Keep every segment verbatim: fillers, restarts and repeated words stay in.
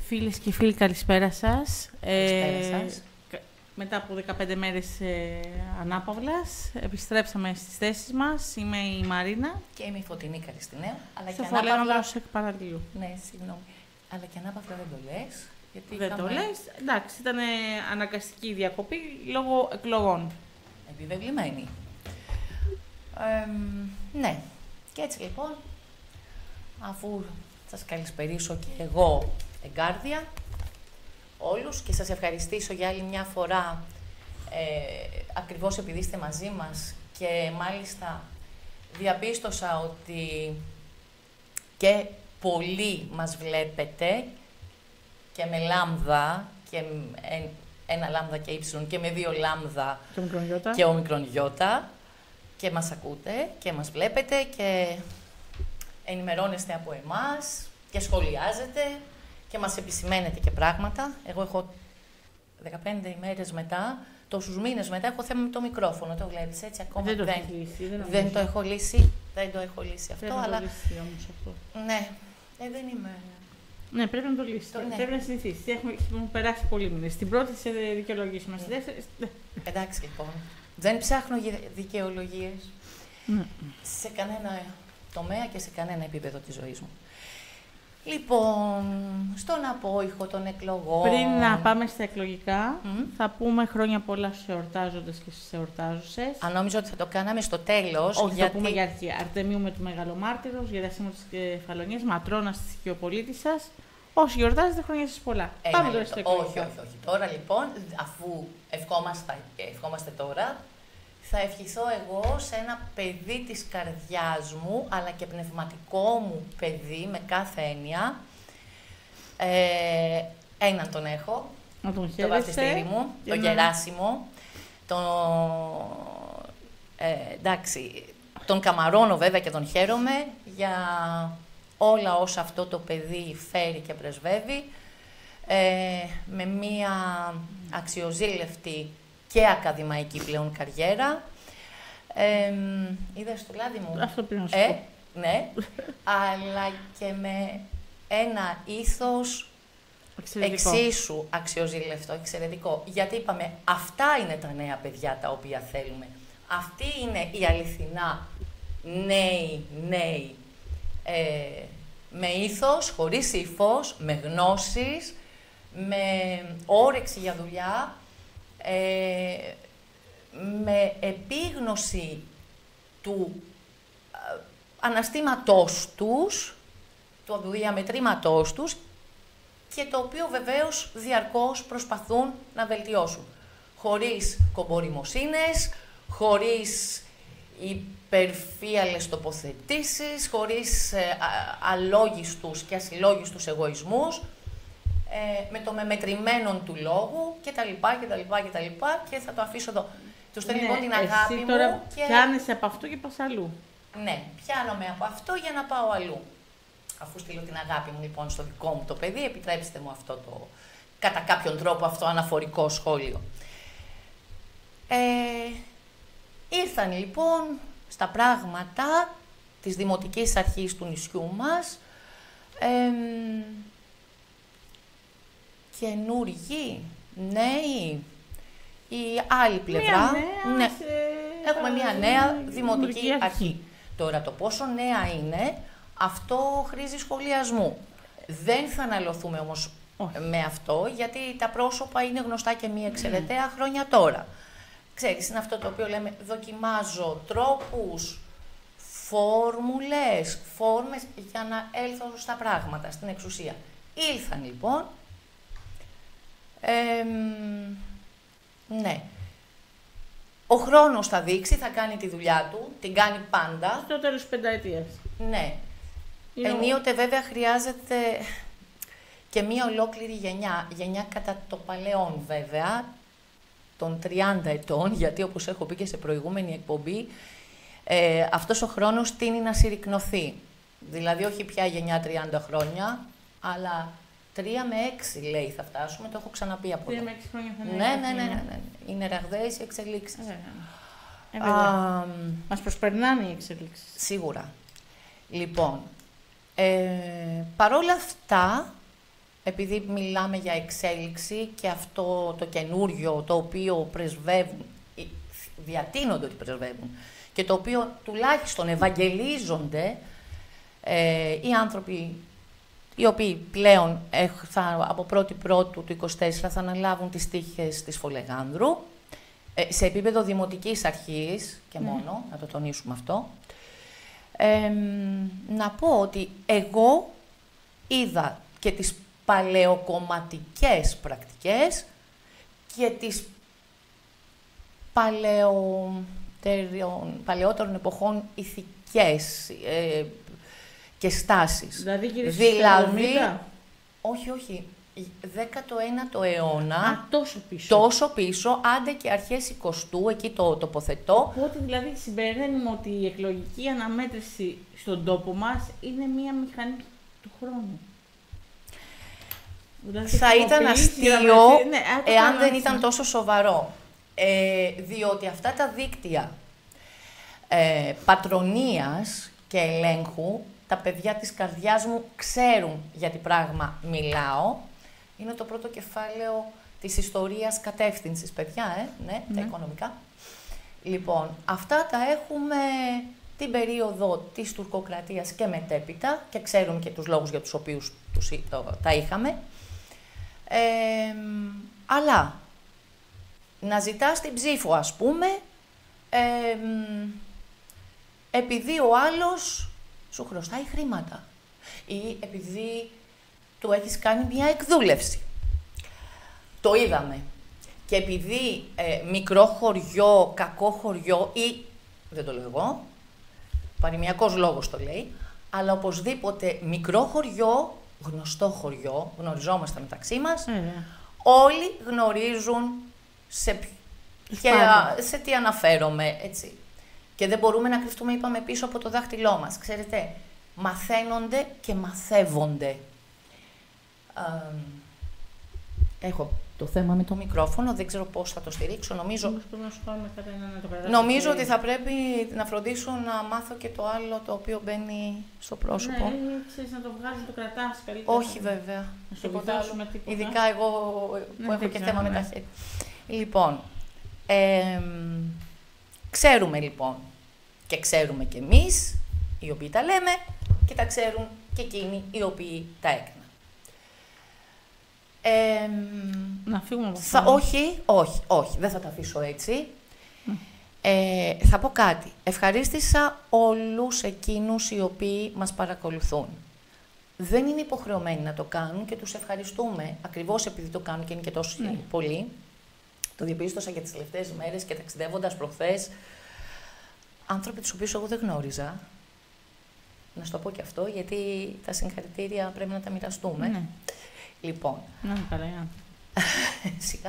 Φίλες και φίλοι, καλησπέρα σας. Καλησπέρα σας. Ε, μετά από δεκαπέντε μέρες ε, ανάπαυλας, επιστρέψαμε στις θέσεις μας. Είμαι η Μαρίνα. Και είμαι η Φωτεινή Καλιστινέα. Αλλά Στο και Φολέγοντα ανάπαυλα... ως εκ παραλλήλου. Ναι, συγγνώμη. Αλλά και ανάπαυλα δεν το λες. Γιατί Δεν είχαμε... το λες. Εντάξει, ήταν αναγκαστική διακοπή λόγω εκλογών. Επιβεβλημένη. Ε, ναι. Και έτσι λοιπόν, αφού σας καλησπερίσω και εγώ εγκάρδια όλους και σας ευχαριστήσω για άλλη μια φορά ε, ακριβώς επειδή είστε μαζί μας και μάλιστα διαπίστωσα ότι και πολλοί μας βλέπετε και με λάμδα και με ένα λάμδα και ύψιλον και με δύο λάμδα και, και όμικρον γιώτα και μας ακούτε και μας βλέπετε και ενημερώνεστε από εμάς και σχολιάζετε και μας επισημαίνετε και πράγματα. Εγώ έχω δεκαπέντε ημέρες μετά, τόσους μήνες μετά, έχω θέμα με το μικρόφωνο. Το βλέπεις έτσι, ακόμα δεν, το, δεν, λύσει, δεν, δεν το έχω λύσει. Δεν το έχω λύσει αυτό, πρέπει αλλά... να το λύσει όμως αυτό. Ναι, ε, δεν είμαι... Ναι, πρέπει να το λύσει. Το, ναι. Πρέπει να συνηθίσει. Έχουμε, έχουμε περάσει πολλοί μήνες. Στην πρώτη σε δικαιολογήσει μας. Ναι. Εντάξει λοιπόν. Δεν ψάχνω δικαιολογίες ναι. σε κανένα τομέα και σε κανένα επίπεδο της ζωής μου. Λοιπόν, στον απόϊχο των εκλογών... Πριν να πάμε στα εκλογικά, mm. θα πούμε χρόνια πολλά στους εορτάζοντες και στις εορτάζουσες. Αν νόμιζα ότι θα το κάναμε στο τέλος. Όχι, γιατί... θα πούμε για αρχή. Αρτεμίου με του Μεγαλομάρτυρος, Γερασίμου της Κεφαλονίας, Ματρώνας της Οικειοπολίτισσας. Όσοι γιορτάζετε, χρόνια σας πολλά. Ένα Πάμε τώρα στα εκλογικά. Όχι, όχι, όχι. Τώρα λοιπόν, αφού ευχόμαστε, ευχόμαστε τώρα, θα ευχηθώ εγώ σε ένα παιδί της καρδιάς μου, αλλά και πνευματικό μου παιδί, με κάθε έννοια. Ε, έναν τον έχω, να τον το βαφτιστήρι μου, τον να... Γεράσιμο. Τον, ε, εντάξει, τον καμαρώνω βέβαια και τον χαίρομαι για όλα όσα αυτό το παιδί φέρει και πρεσβεύει, ε, με μία αξιοζήλευτη και ακαδημαϊκή πλέον καριέρα. Ε, είδες το λάδι μου. Αυτό πριν να σου ε, ναι, αλλά και με ένα ήθος εξαιρετικό. Εξίσου αξιοζήλευτο, εξαιρετικό. Γιατί είπαμε, αυτά είναι τα νέα παιδιά τα οποία θέλουμε. Αυτοί είναι οι αληθινά νέοι, νέοι, ε, με ήθος, χωρίς ύφος, με γνώσεις, με όρεξη για δουλειά, ε, με επίγνωση του ε, αναστήματός τους, του διαμετρήματός τους και το οποίο βεβαίως διαρκώς προσπαθούν να βελτιώσουν. Χωρίς κομποριμοσύνες, χωρίς υπερφύαλες τοποθετήσεις, χωρίς ε, α, αλόγιστους και ασυλλόγιστους εγωισμούς, ε, με το μεμετρημένον του λόγου κτλ. κτλ, κτλ. Και θα το αφήσω εδώ. Τους στέλνω ναι, λοιπόν την αγάπη εσύ μου τώρα και... πιάνεσαι από αυτό και πας αλλού. Ναι, πιάνομαι από αυτό για να πάω αλλού. Αφού στείλω την αγάπη μου λοιπόν στο δικό μου το παιδί, επιτρέψτε μου αυτό το, κατά κάποιον τρόπο, αυτό αναφορικό σχόλιο. Ε, ήρθαν λοιπόν στα πράγματα της Δημοτικής Αρχής του νησιού μας ε, καινούργοι, νέοι, η άλλη πλευρά. Μια νέα, ναι, σε... έχουμε μια νέα Δημοτική αρχή. Αρχή. Τώρα το πόσο νέα είναι, αυτό χρήζει σχολιασμού. Δεν θα αναλωθούμε όμως Όχι. με αυτό, γιατί τα πρόσωπα είναι γνωστά και μία εξαιρεταία χρόνια τώρα. Ξέρεις, είναι αυτό το οποίο λέμε, δοκιμάζω τρόπους, φόρμουλες, φόρμες για να έλθω στα πράγματα, στην εξουσία. Ήλθαν λοιπόν. Ε, ναι. Ο χρόνος θα δείξει, θα κάνει τη δουλειά του, την κάνει πάντα. Στο τέλος της πενταετίας. Ναι. Είναι Ενίοτε βέβαια χρειάζεται και μία ολόκληρη γενιά, γενιά κατά το παλαιόν βέβαια, των τριάντα ετών, γιατί όπως έχω πει και σε προηγούμενη εκπομπή, ε, αυτός ο χρόνος τείνει να συρρικνωθεί. Δηλαδή όχι πια γενιά τριάντα χρόνια, αλλά τρία με έξι λέει θα φτάσουμε, το έχω ξαναπεί από τρία εδώ. με έξι χρόνια θα είναι. Ναι, ναι, ναι, ναι, ναι. Είναι ραγδαίες οι εξελίξεις. Ε, ε, Α, μας προσπερνάνε οι εξελίξεις. Σίγουρα. Λοιπόν, ε, παρόλα αυτά, επειδή μιλάμε για εξέλιξη και αυτό το καινούριο το οποίο πρεσβεύουν, διατείνονται ότι πρεσβεύουν και το οποίο τουλάχιστον ευαγγελίζονται ε, οι άνθρωποι οι οποίοι πλέον θα, από πρώτη Πρώτου του είκοσι τέσσερα θα αναλάβουν τις τύχες της Φολεγάνδρου, ε, σε επίπεδο δημοτικής αρχής και μόνο, mm. να το τονίσουμε αυτό. Ε, να πω ότι εγώ είδα και τις παλαιοκομματικές πρακτικές και τις παλαιότερων, παλαιότερων εποχών ηθικές ε, και στάσεις. Δηλαδή, κύριε δηλαδή όχι, όχι, δέκατο ένατο αιώνα, Α, τόσο πίσω. τόσο πίσω, άντε και αρχές εικοστού, εκεί το τοποθετώ. Οπότε δηλαδή συμπεραίνουμε ότι η εκλογική αναμέτρηση στον τόπο μας είναι μία μηχανή του χρόνου. Δηλαδή, θα ήταν αστείο ναι, εάν δεν ήταν τόσο σοβαρό. Ε, διότι αυτά τα δίκτυα ε, πατρονίας και ελέγχου, τα παιδιά της καρδιάς μου ξέρουν για τι πράγμα μιλάω. Είναι το πρώτο κεφάλαιο της ιστορίας κατεύθυνσης, παιδιά, ε, ναι, ναι. Τα οικονομικά. Λοιπόν, αυτά τα έχουμε την περίοδο της τουρκοκρατίας και μετέπειτα και ξέρουμε και τους λόγους για τους οποίους τους, το, τα είχαμε. Ε, αλλά να ζητάς την ψήφο, ας πούμε, ε, επειδή ο άλλος σου χρωστάει χρήματα ή επειδή του έχεις κάνει μια εκδούλευση. Το είδαμε. Και επειδή ε, μικρό χωριό, κακό χωριό ή, δεν το λέω εγώ, παροιμιακός λόγος το λέει, αλλά οπωσδήποτε μικρό χωριό, γνωστό χωριό, γνωριζόμαστε μεταξύ μας, mm. όλοι γνωρίζουν σε, και, σε τι αναφέρομαι, έτσι. Και δεν μπορούμε να κρυφτούμε, είπαμε, πίσω από το δάχτυλό μας. Ξέρετε, μαθαίνονται και μαθεύονται. Ε, έχω το θέμα με το μικρόφωνο, δεν ξέρω πώς θα το στηρίξω. Νομίζω, νομίζω ότι θα πρέπει να φροντίσω να μάθω και το άλλο το οποίο μπαίνει στο πρόσωπο. Ναι, ξέρεις να το βγάζεις, να το κρατάς καλύτερα. Όχι βέβαια. Να σου τίποτα. Ειδικά εγώ που έχω και θέμα με τα χέρια. Λοιπόν, ε, ξέρουμε λοιπόν και ξέρουμε κι εμείς οι οποίοι τα λέμε και τα ξέρουν και εκείνοι οι οποίοι τα έκαναν. Ε, να φύγουμε από θα, όχι, όχι, όχι, δεν θα τα αφήσω έτσι. Mm. Ε, θα πω κάτι. Ευχαρίστησα όλους εκείνους οι οποίοι μας παρακολουθούν. Δεν είναι υποχρεωμένοι να το κάνουν και τους ευχαριστούμε ακριβώς επειδή το κάνουν και είναι και τόσο mm. πολλοί. Το διαπίστωσα για τις τελευταίες μέρες και ταξιδεύοντας προχθές. Άνθρωποι τους οποίους εγώ δεν γνώριζα. Να σου το πω και αυτό, γιατί τα συγχαρητήρια πρέπει να τα μοιραστούμε. Ναι. Λοιπόν. Να είναι καλά, για. Σιγά.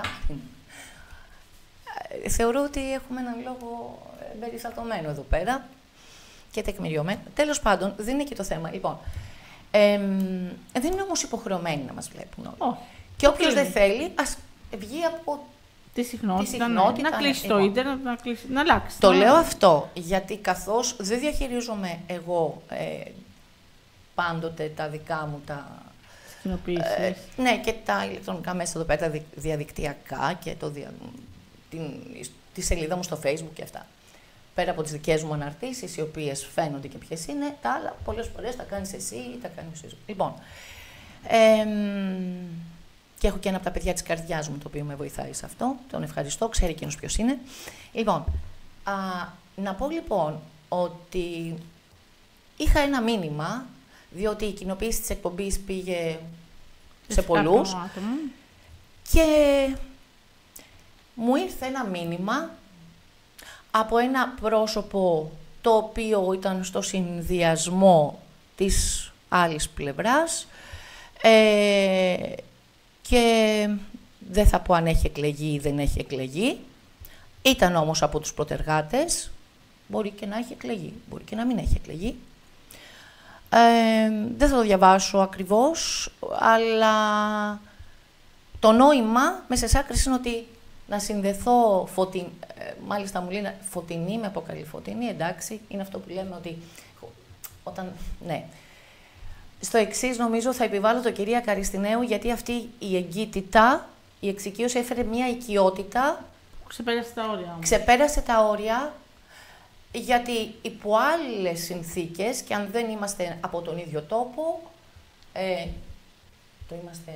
Θεωρώ ότι έχουμε έναν λόγο περιστατωμένο εδώ πέρα και τεκμηριωμένο. Τέλος πάντων, δεν είναι και το θέμα. Λοιπόν, ε, δεν είναι όμως υποχρεωμένοι να μας βλέπουν όλοι. Oh. Και όποιος δεν θέλει, ας βγει από τη συχνότητα, τη συχνότητα να κλείσει το ίντερνετ, να, κλείσει, να αλλάξει. Το λέω αυτό, γιατί καθώς δεν διαχειρίζομαι εγώ ε, πάντοτε τα δικά μου τα... Ε, ναι, και τα ηλεκτρονικά μέσα εδώ πέρα, τα διαδικτυακά και το δια, την, τη σελίδα μου στο Facebook και αυτά. Πέρα από τις δικές μου αναρτήσεις, οι οποίες φαίνονται και ποιες είναι, τα άλλα πολλές φορές τα κάνεις εσύ ή τα κάνεις εσύ. Λοιπόν, ε, και έχω και ένα από τα παιδιά της καρδιάς μου, το οποίο με βοηθάει σε αυτό. Τον ευχαριστώ, ξέρει εκείνος ποιος είναι. Λοιπόν, α, να πω λοιπόν ότι είχα ένα μήνυμα, διότι η κοινοποίηση της εκπομπής πήγε σε πολλούς και μου ήρθε ένα μήνυμα από ένα πρόσωπο το οποίο ήταν στο συνδυασμό της άλλης πλευράς ε, και δεν θα πω αν έχει εκλεγεί ή δεν έχει εκλεγεί. Ήταν όμως από τους προτεργάτες, μπορεί και να έχει εκλεγεί, μπορεί και να μην έχει εκλεγεί. Ε, δεν θα το διαβάσω ακριβώς, αλλά το νόημα μέσα σε άκρης είναι ότι να συνδεθώ, φωτειν... ε, μάλιστα μου λένε φωτεινή με αποκαλεί φωτεινή, εντάξει, είναι αυτό που λέμε ότι όταν, ναι. Στο εξής νομίζω θα επιβάλλω το κυρία Καριστινέου, γιατί αυτή η εγκύτητα, η εξοικείωση έφερε μια οικειότητα. Ξεπέρασε τα όρια όμως. Ξεπέρασε τα όρια, γιατί υπό άλλες συνθήκες, και αν δεν είμαστε από τον ίδιο τόπο, ε, το είμαστε,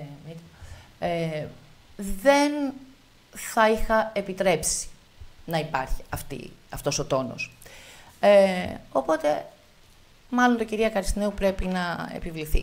ε, δεν θα είχα επιτρέψει να υπάρχει αυτή, αυτός ο τόνος. Ε, οπότε, μάλλον το κυρία Καριστινέου πρέπει να επιβληθεί.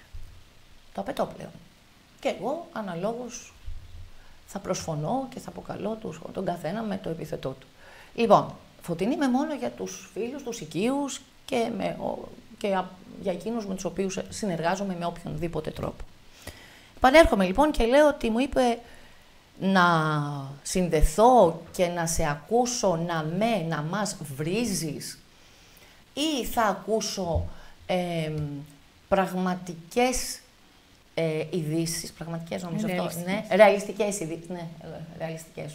Το απαιτώ πλέον. Και εγώ, αναλόγως, θα προσφωνώ και θα αποκαλώ τους, τον καθένα με το επίθετό του. Λοιπόν, Φωτεινή είμαι μόνο για τους φίλους, τους οικείους και, με, και για εκείνους με τους οποίους συνεργάζομαι με οποιονδήποτε τρόπο. Πανέρχομαι λοιπόν και λέω ότι μου είπε να συνδεθώ και να σε ακούσω να με, να μας βρίζεις, ή θα ακούσω ε, πραγματικές ε, ειδήσεις, πραγματικές νομίζω αυτό, ναι, ρεαλιστικές ειδήσεις, ναι, ρεαλιστικές,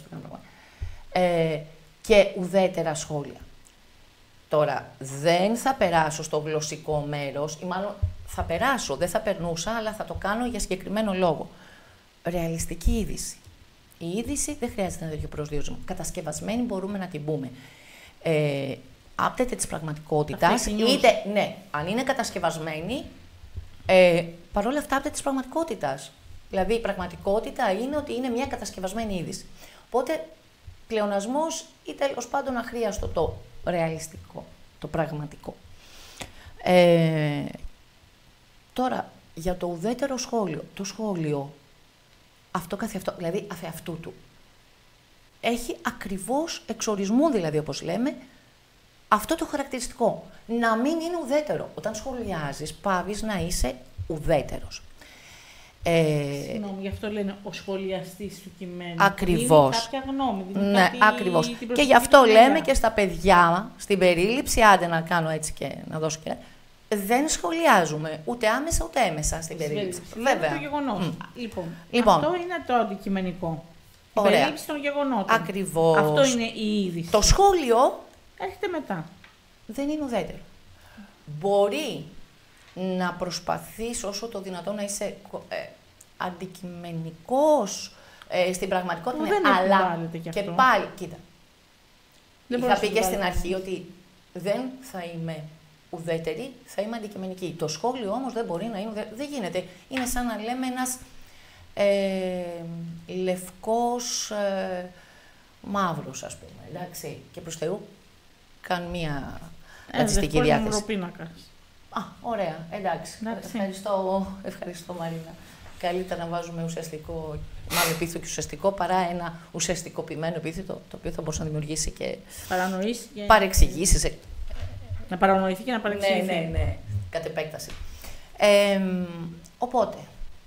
ε, και ουδέτερα σχόλια. Τώρα, δεν θα περάσω στο γλωσσικό μέρος, ή μάλλον θα περάσω, δεν θα περνούσα, αλλά θα το κάνω για συγκεκριμένο λόγο. Ρεαλιστική είδηση. Η είδηση δεν χρειάζεται ένα τέτοιο προσδιορισμό. Κατασκευασμένη μπορούμε να την πούμε. Ε, άπτεται της πραγματικότητας, είτε, ναι, αν είναι κατασκευασμένη, ε, παρόλα αυτά άπτεται της πραγματικότητας. Δηλαδή, η πραγματικότητα είναι ότι είναι μια κατασκευασμένη είδηση. Οπότε, πλεονασμός ή τέλος πάντων αχρίαστο το ρεαλιστικό, το πραγματικό. Ε, τώρα, για το ουδέτερο σχόλιο, το σχόλιο, αυτό καθ' αυτό, δηλαδή αφεαυτού του, έχει ακριβώς εξορισμού, δηλαδή όπως λέμε, αυτό το χαρακτηριστικό. Να μην είναι ουδέτερο. Όταν σχολιάζεις, πάβεις να είσαι ουδέτερος. Ε, Συγγνώμη, γι' αυτό λένε ο σχολιαστής του κειμένου. Ακριβώς. Δίνει κάποια γνώμη. Δίνει ναι, κάτι, ακριβώς. Και γι' αυτό λέμε και στα παιδιά, στην περίληψη, άντε να κάνω έτσι και να δώσω και... Δεν σχολιάζουμε ούτε άμεσα ούτε έμεσα στην περίληψη. Βέβαια. Το γεγονός. Mm. Λοιπόν, λοιπόν, αυτό είναι το αντικειμενικό. Η ωραία. περίληψη των γεγονότων. Ακριβώς. Αυτό είναι η είδηση. Το σχόλιο έρχεται μετά. Δεν είναι ουδέτερο. Μπορεί να προσπαθείς όσο το δυνατόν να είσαι ε, αντικειμενικός ε, στην πραγματικότητα, ναι, δεν αλλά και, και πάλι, κοίτα, δεν είχα πει και στην αρχή ότι δεν θα είμαι ουδέτερη, θα είμαι αντικειμενική. Το σχόλιο όμως δεν μπορεί να είναι ουδέτερο, δεν γίνεται. Είναι σαν να λέμε ένας ε, λευκός ε, μαύρος, ας πούμε, εντάξει, και προς Θεού, καν μία ρατσιστική διάθεση. Α, ωραία, εντάξει. Ευχαριστώ, ευχαριστώ Μαρίνα. Καλύτερα να βάζουμε ουσιαστικό, μάλλον επίθετο και ουσιαστικό, παρά ένα ουσιαστικοποιημένο επίθετο, το οποίο θα μπορούσε να δημιουργήσει και παρανοήσεις και... παρεξηγήσεις. Να παρανοηθεί και να παρεξηγηθεί. Ναι, ναι, ναι, κατ' επέκταση. Ε, οπότε,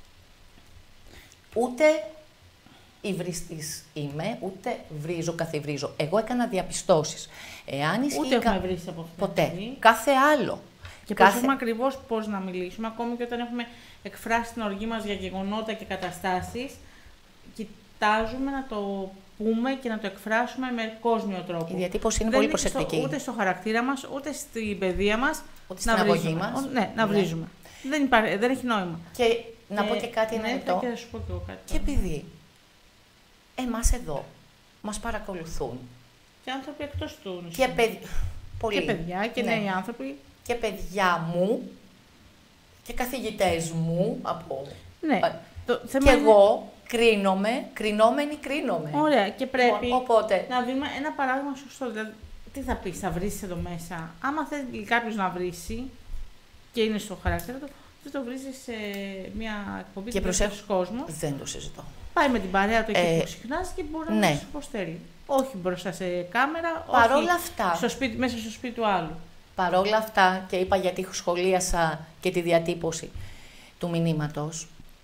ούτε υβριστής είμαι, ούτε βρίζω, καθιβρίζω. Εγώ έκανα διαπιστώσεις. Εάν ισχύει ούτε έχουμε βρίσει από αυτό. Ποτέ. Κάθε άλλο. Και κάθε... προσέχουμε ακριβώς πώς να μιλήσουμε, ακόμη και όταν έχουμε εκφράσει την οργή μας για γεγονότα και καταστάσεις, κοιτάζουμε να το πούμε και να το εκφράσουμε με κόσμιο τρόπο. Η διατύπωση είναι δεν πολύ προσεκτική. Στο, ούτε στο χαρακτήρα μας, ούτε στην παιδεία μας. Ούτε στην αγωγή μας. Ναι, να βρίζουμε. Ναι. Δεν, υπά... δεν έχει νόημα. Και να πω και κάτι ένα ναι, λεπτό. Και να σου πω και εγώ κάτι. Και επειδή εμάς εδώ μας παρακολουθούν. Και άνθρωποι εκτός του νησιού. Και, παιδι... Πολύ. Και παιδιά και ναι. νέοι άνθρωποι. Και παιδιά μου και καθηγητές μου από... Ναι. Το και είναι... εγώ κρίνομαι, κρινόμενη κρίνομαι. Ωραία. Και πρέπει λοιπόν, οπότε... να δούμε ένα παράδειγμα σωστό. Δηλαδή, τι θα πεις, θα βρήσεις εδώ μέσα. Άμα θέλει κάποιος να βρίσει και είναι στο χαρακτήρα του, δεν το βρίζεις σε μια εκπομπή και προσέχω κόσμος. Δεν το συζητώ. Πάει με την παρέα του εκεί ε, που συχνάς και μπορεί ναι. να σου υποστέλει. Όχι μπροστά σε κάμερα, παρόλα όχι αυτά, στο σπίτι, μέσα στο σπίτι του άλλου. Παρόλα αυτά, και είπα γιατί σχολίασα και τη διατύπωση του μηνύματος,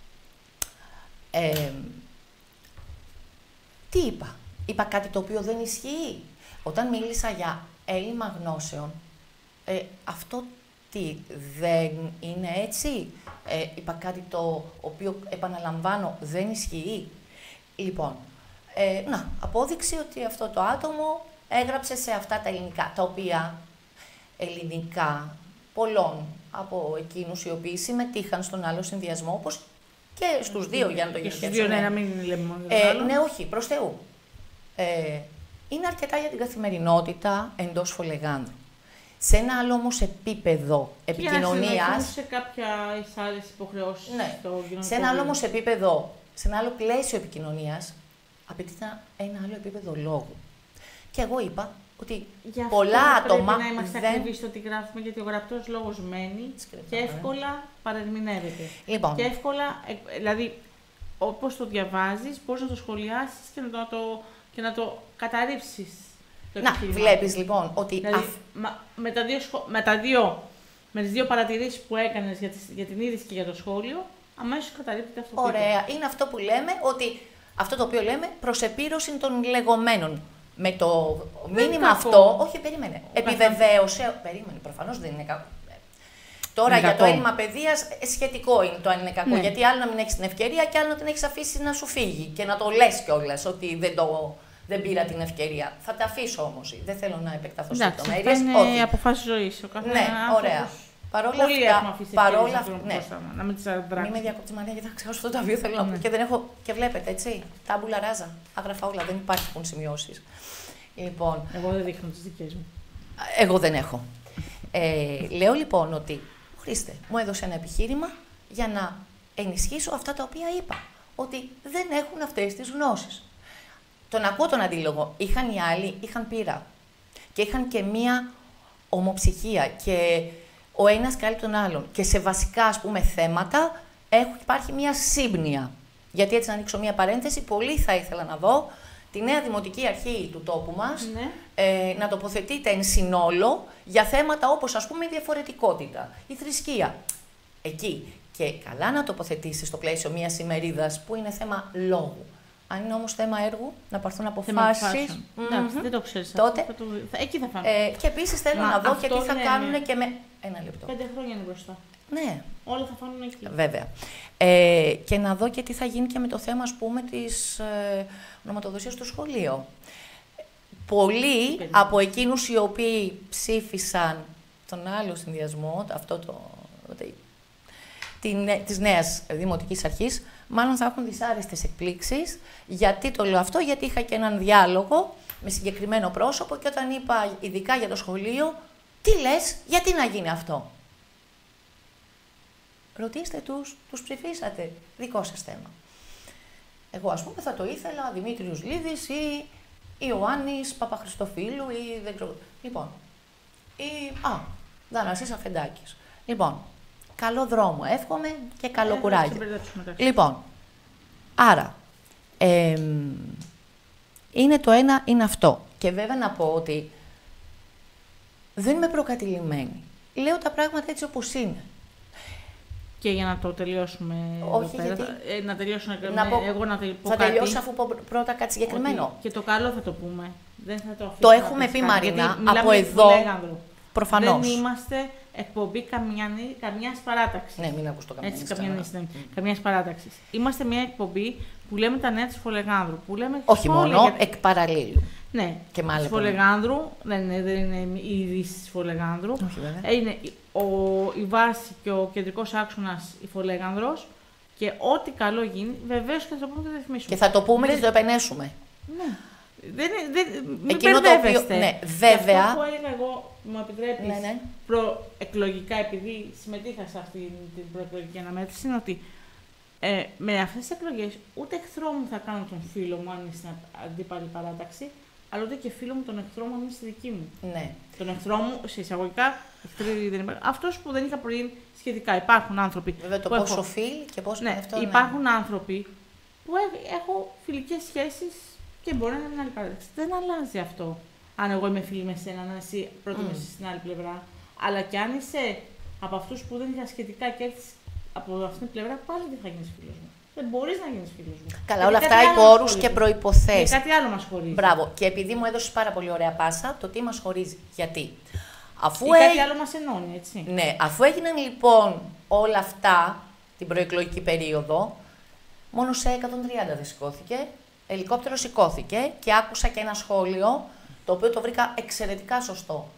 ε, τι είπα. Είπα κάτι το οποίο δεν ισχύει. Όταν μίλησα για έλλειμμα γνώσεων, ε, αυτό τι, δεν είναι έτσι. Ε, είπα κάτι το οποίο, επαναλαμβάνω, δεν ισχύει. Λοιπόν, ε, να, απόδειξη ότι αυτό το άτομο έγραψε σε αυτά τα ελληνικά, τα οποία ελληνικά πολλών από εκείνους οι οποίοι συμμετείχαν στον άλλο συνδυασμό, όπως και στους δύο, για να το γενικεύσουμε. Στους δύο, ναι, να μην λέμε μόνο ε, ναι, όχι, προς Θεού. Ε, είναι αρκετά για την καθημερινότητα εντός Φολεγάνδρου. Σε ένα άλλο όμως επίπεδο επικοινωνίας. Σε κάποια άλλες υποχρεώσεις. Ναι. Σε ένα άλλο όμως επίπεδο, σε ένα άλλο πλαίσιο επικοινωνίας, απαιτείται ένα άλλο επίπεδο λόγου. Και εγώ είπα ότι για πολλά άτομα. Πρέπει να είμαστε δεν... ακριβείς στο τι γράφουμε, γιατί ο γραπτός λόγος μένει και εύκολα παρερμηνεύεται. Λοιπόν. Και εύκολα, δηλαδή, όπως το διαβάζεις, μπορείς να το σχολιάσεις και να το, και να το καταρρύψεις. Να, βλέπεις λοιπόν ότι... Δηλαδή, αφ... μα, με, τα δύο, με, τα δύο, με τις δύο παρατηρήσεις που έκανες για, τις, για την είδηση και για το σχόλιο, αμέσως καταρρύπτεται αυτό. Ωραία. Που είναι αυτό που λέμε, ότι αυτό το οποίο λέμε προσεπήρωση των λεγόμενων. Με το μήνυμα αυτό, όχι, περίμενε, ο επιβεβαίωσε, καθώς... περίμενε, προφανώς δεν είναι κακό. Τώρα είναι για κακό. Το έλλειμμα παιδείας σχετικό είναι το αν είναι κακό, ναι. Γιατί άλλο να μην έχεις την ευκαιρία και άλλο να την έχεις αφήσει να σου φύγει και να το λες κιόλας ότι δεν, το, δεν πήρα την ευκαιρία. Θα τα αφήσω όμως, δεν θέλω να επεκταθώ σε λεπτομέρειες. Είναι αποφάσεις ζωής. Ο καθένας ναι, ωραία. Παρόλα Πολύ αυτά, παρόλα αυτά, ναι. Να μην τις αδράξεις. Μην με διακόψεις, Μαρία, γιατί θα ξεχάσω αυτό το οποίο θέλω να πω. Και δεν έχω, και βλέπετε, έτσι, τάμπουλα ράζα, άγραφα όλα, δεν υπάρχουν σημειώσεις. Λοιπόν, εγώ δεν δείχνω τις δικές μου. Εγώ δεν έχω. Ε, λέω λοιπόν ότι ο Χρήστε μου έδωσε ένα επιχείρημα για να ενισχύσω αυτά τα οποία είπα. Ότι δεν έχουν αυτές τις γνώσεις. Τον ακούω τον αντίλογο. Είχαν οι άλλοι, είχαν πείρα. Και είχαν και μία ομοψυχία. Και ο ένας κάλυπτει τον άλλον. Και σε βασικά, ας πούμε, θέματα έχει, υπάρχει μία σύμπνοια. Γιατί έτσι, να ανοίξω μία παρένθεση, πολύ θα ήθελα να δω τη νέα Δημοτική Αρχή του τόπου μας, ναι. ε, να τοποθετείται εν συνόλο για θέματα όπως, ας πούμε, η διαφορετικότητα, η θρησκεία. Εκεί. Και καλά να τοποθετήσει στο πλαίσιο μιας ημερίδας που είναι θέμα λόγου. Αν είναι όμως θέμα έργου, να πάρθουν αποφάσεις. Mm-hmm. Δεν το ξέρεις. Τότε. Θα το... Εκεί θα φάμε. Ε, και επίσης θέλω Μα, να δω και τι θα είναι... κάνουν και με. Ένα λεπτό. Πέντε χρόνια είναι μπροστά. Ναι. Όλα θα φάνουν εκεί. Βέβαια. Ε, και να δω και τι θα γίνει και με το θέμα, ας πούμε, της ε, ονοματοδοσίας στο σχολείο. Πολλοί Παιδί. από εκείνους οι οποίοι ψήφισαν τον άλλο συνδυασμό, αυτό το, το, την, της νέας Δημοτικής Αρχής, μάλλον θα έχουν δυσάρεστες εκπλήξεις. Γιατί το λέω αυτό, γιατί είχα και έναν διάλογο με συγκεκριμένο πρόσωπο και όταν είπα ειδικά για το σχολείο, τι λες, γιατί να γίνει αυτό. Ρωτήστε τους, τους ψηφίσατε, δικό σας θέμα. Εγώ, ας πούμε, θα το ήθελα Δημήτριος Λίδης ή Ιωάννης Παπαχριστοφίλου ή δεν ξέρω. Λοιπόν, ή, α, Δανασής Αφεντάκης. Λοιπόν, καλό δρόμο εύχομαι και καλό ε, κουράγιο. Λοιπόν, άρα, ε, είναι το ένα, είναι αυτό. Και βέβαια να πω ότι δεν είμαι προκατηλημένη. Λέω τα πράγματα έτσι όπως είναι. Και για να το τελειώσουμε. Όχι, εδώ πέρα, γιατί... ε, να τελειώσω να, να πω, εγώ να πω θα κάτι. τελειώσω αφού πω πρώτα κάτι συγκεκριμένο. Ότι και το καλό θα το πούμε. Δεν θα το το έχουμε πει, Μαρίνα, από εδώ. Προφανώς. Δεν είμαστε εκπομπή καμιάς παράταξης. Ναι, μην ακούς το καμιάς. Έτσι, καμιάς, ναι. καμιάς παράταξης. Είμαστε μια εκπομπή που λέμε τα νέα της Φολεγάνδρου. Που λέμε όχι μόνο, για... εκ παραλλήλου. Ναι, και της Φολεγάνδρου, δεν είναι, δεν είναι η είδηση της Φολεγάνδρου. Όχι, βέβαια. Είναι ο, η βάση και ο κεντρικός άξονας η Φολέγανδρος και ό,τι καλό γίνει, βεβαίως και θα το πούμε και θα ρυθμίσουμε. Και θα το πούμε δεν... και θα το επενέσουμε. Ναι. Δεν, δεν, μην Εκείνο το οποίο, ναι, βέβαια. Αυτό που έλεγα εγώ, μου επιτρέπεις, ναι, ναι. προεκλογικά, επειδή συμμετείχα σε αυτή την προεκλογική αναμέτρηση, είναι ότι ε, με αυτές τις εκλογές ούτε εχθρό μου θα κάνω τον φίλο μου αν είναι στην αντίπαλη παράταξη, αλλά ούτε και φίλο μου τον εχθρό μου αν είναι στη δική μου. Ναι. Τον εχθρό μου, σε εισαγωγικά, εχθροί δεν υπάρχει. Αυτός που δεν είχα πριν σχετικά. Υπάρχουν άνθρωποι. Βέβαια, το πόσο έχω... φίλ και πόσο ναι, αυτό. Υπάρχουν ναι. άνθρωποι που έχω φιλικές σχέσεις και μπορεί να είναι μια άλλη παράταξη. Δεν αλλάζει αυτό. Αν εγώ είμαι φίλη με σένα, να εσύ προτιμήσεις mm. στην άλλη πλευρά. Αλλά και αν είσαι από αυτούς που δεν είχα σχετικά και έρθεις από αυτήν την πλευρά, πάλι δεν θα γίνεις φίλος μου. Δεν μπορείς να γίνεις φίλος μου. Καλά, όλα αυτά υπό όρους και προϋποθέσεις. Και κάτι άλλο μας χωρίζει. Μπράβο. Και επειδή μου έδωσες πάρα πολύ ωραία πάσα, το τι μας χωρίζει. Γιατί. Αφού ή έ... κάτι άλλο μας ενώνει, έτσι. Ναι, αφού έγιναν λοιπόν όλα αυτά την προεκλογική περίοδο, μόνο σε εκατόν τριάντα δεν σηκώθηκε. Ελικόπτερο σηκώθηκε και άκουσα και ένα σχόλιο, το οποίο το βρήκα εξαιρετικά σωστό.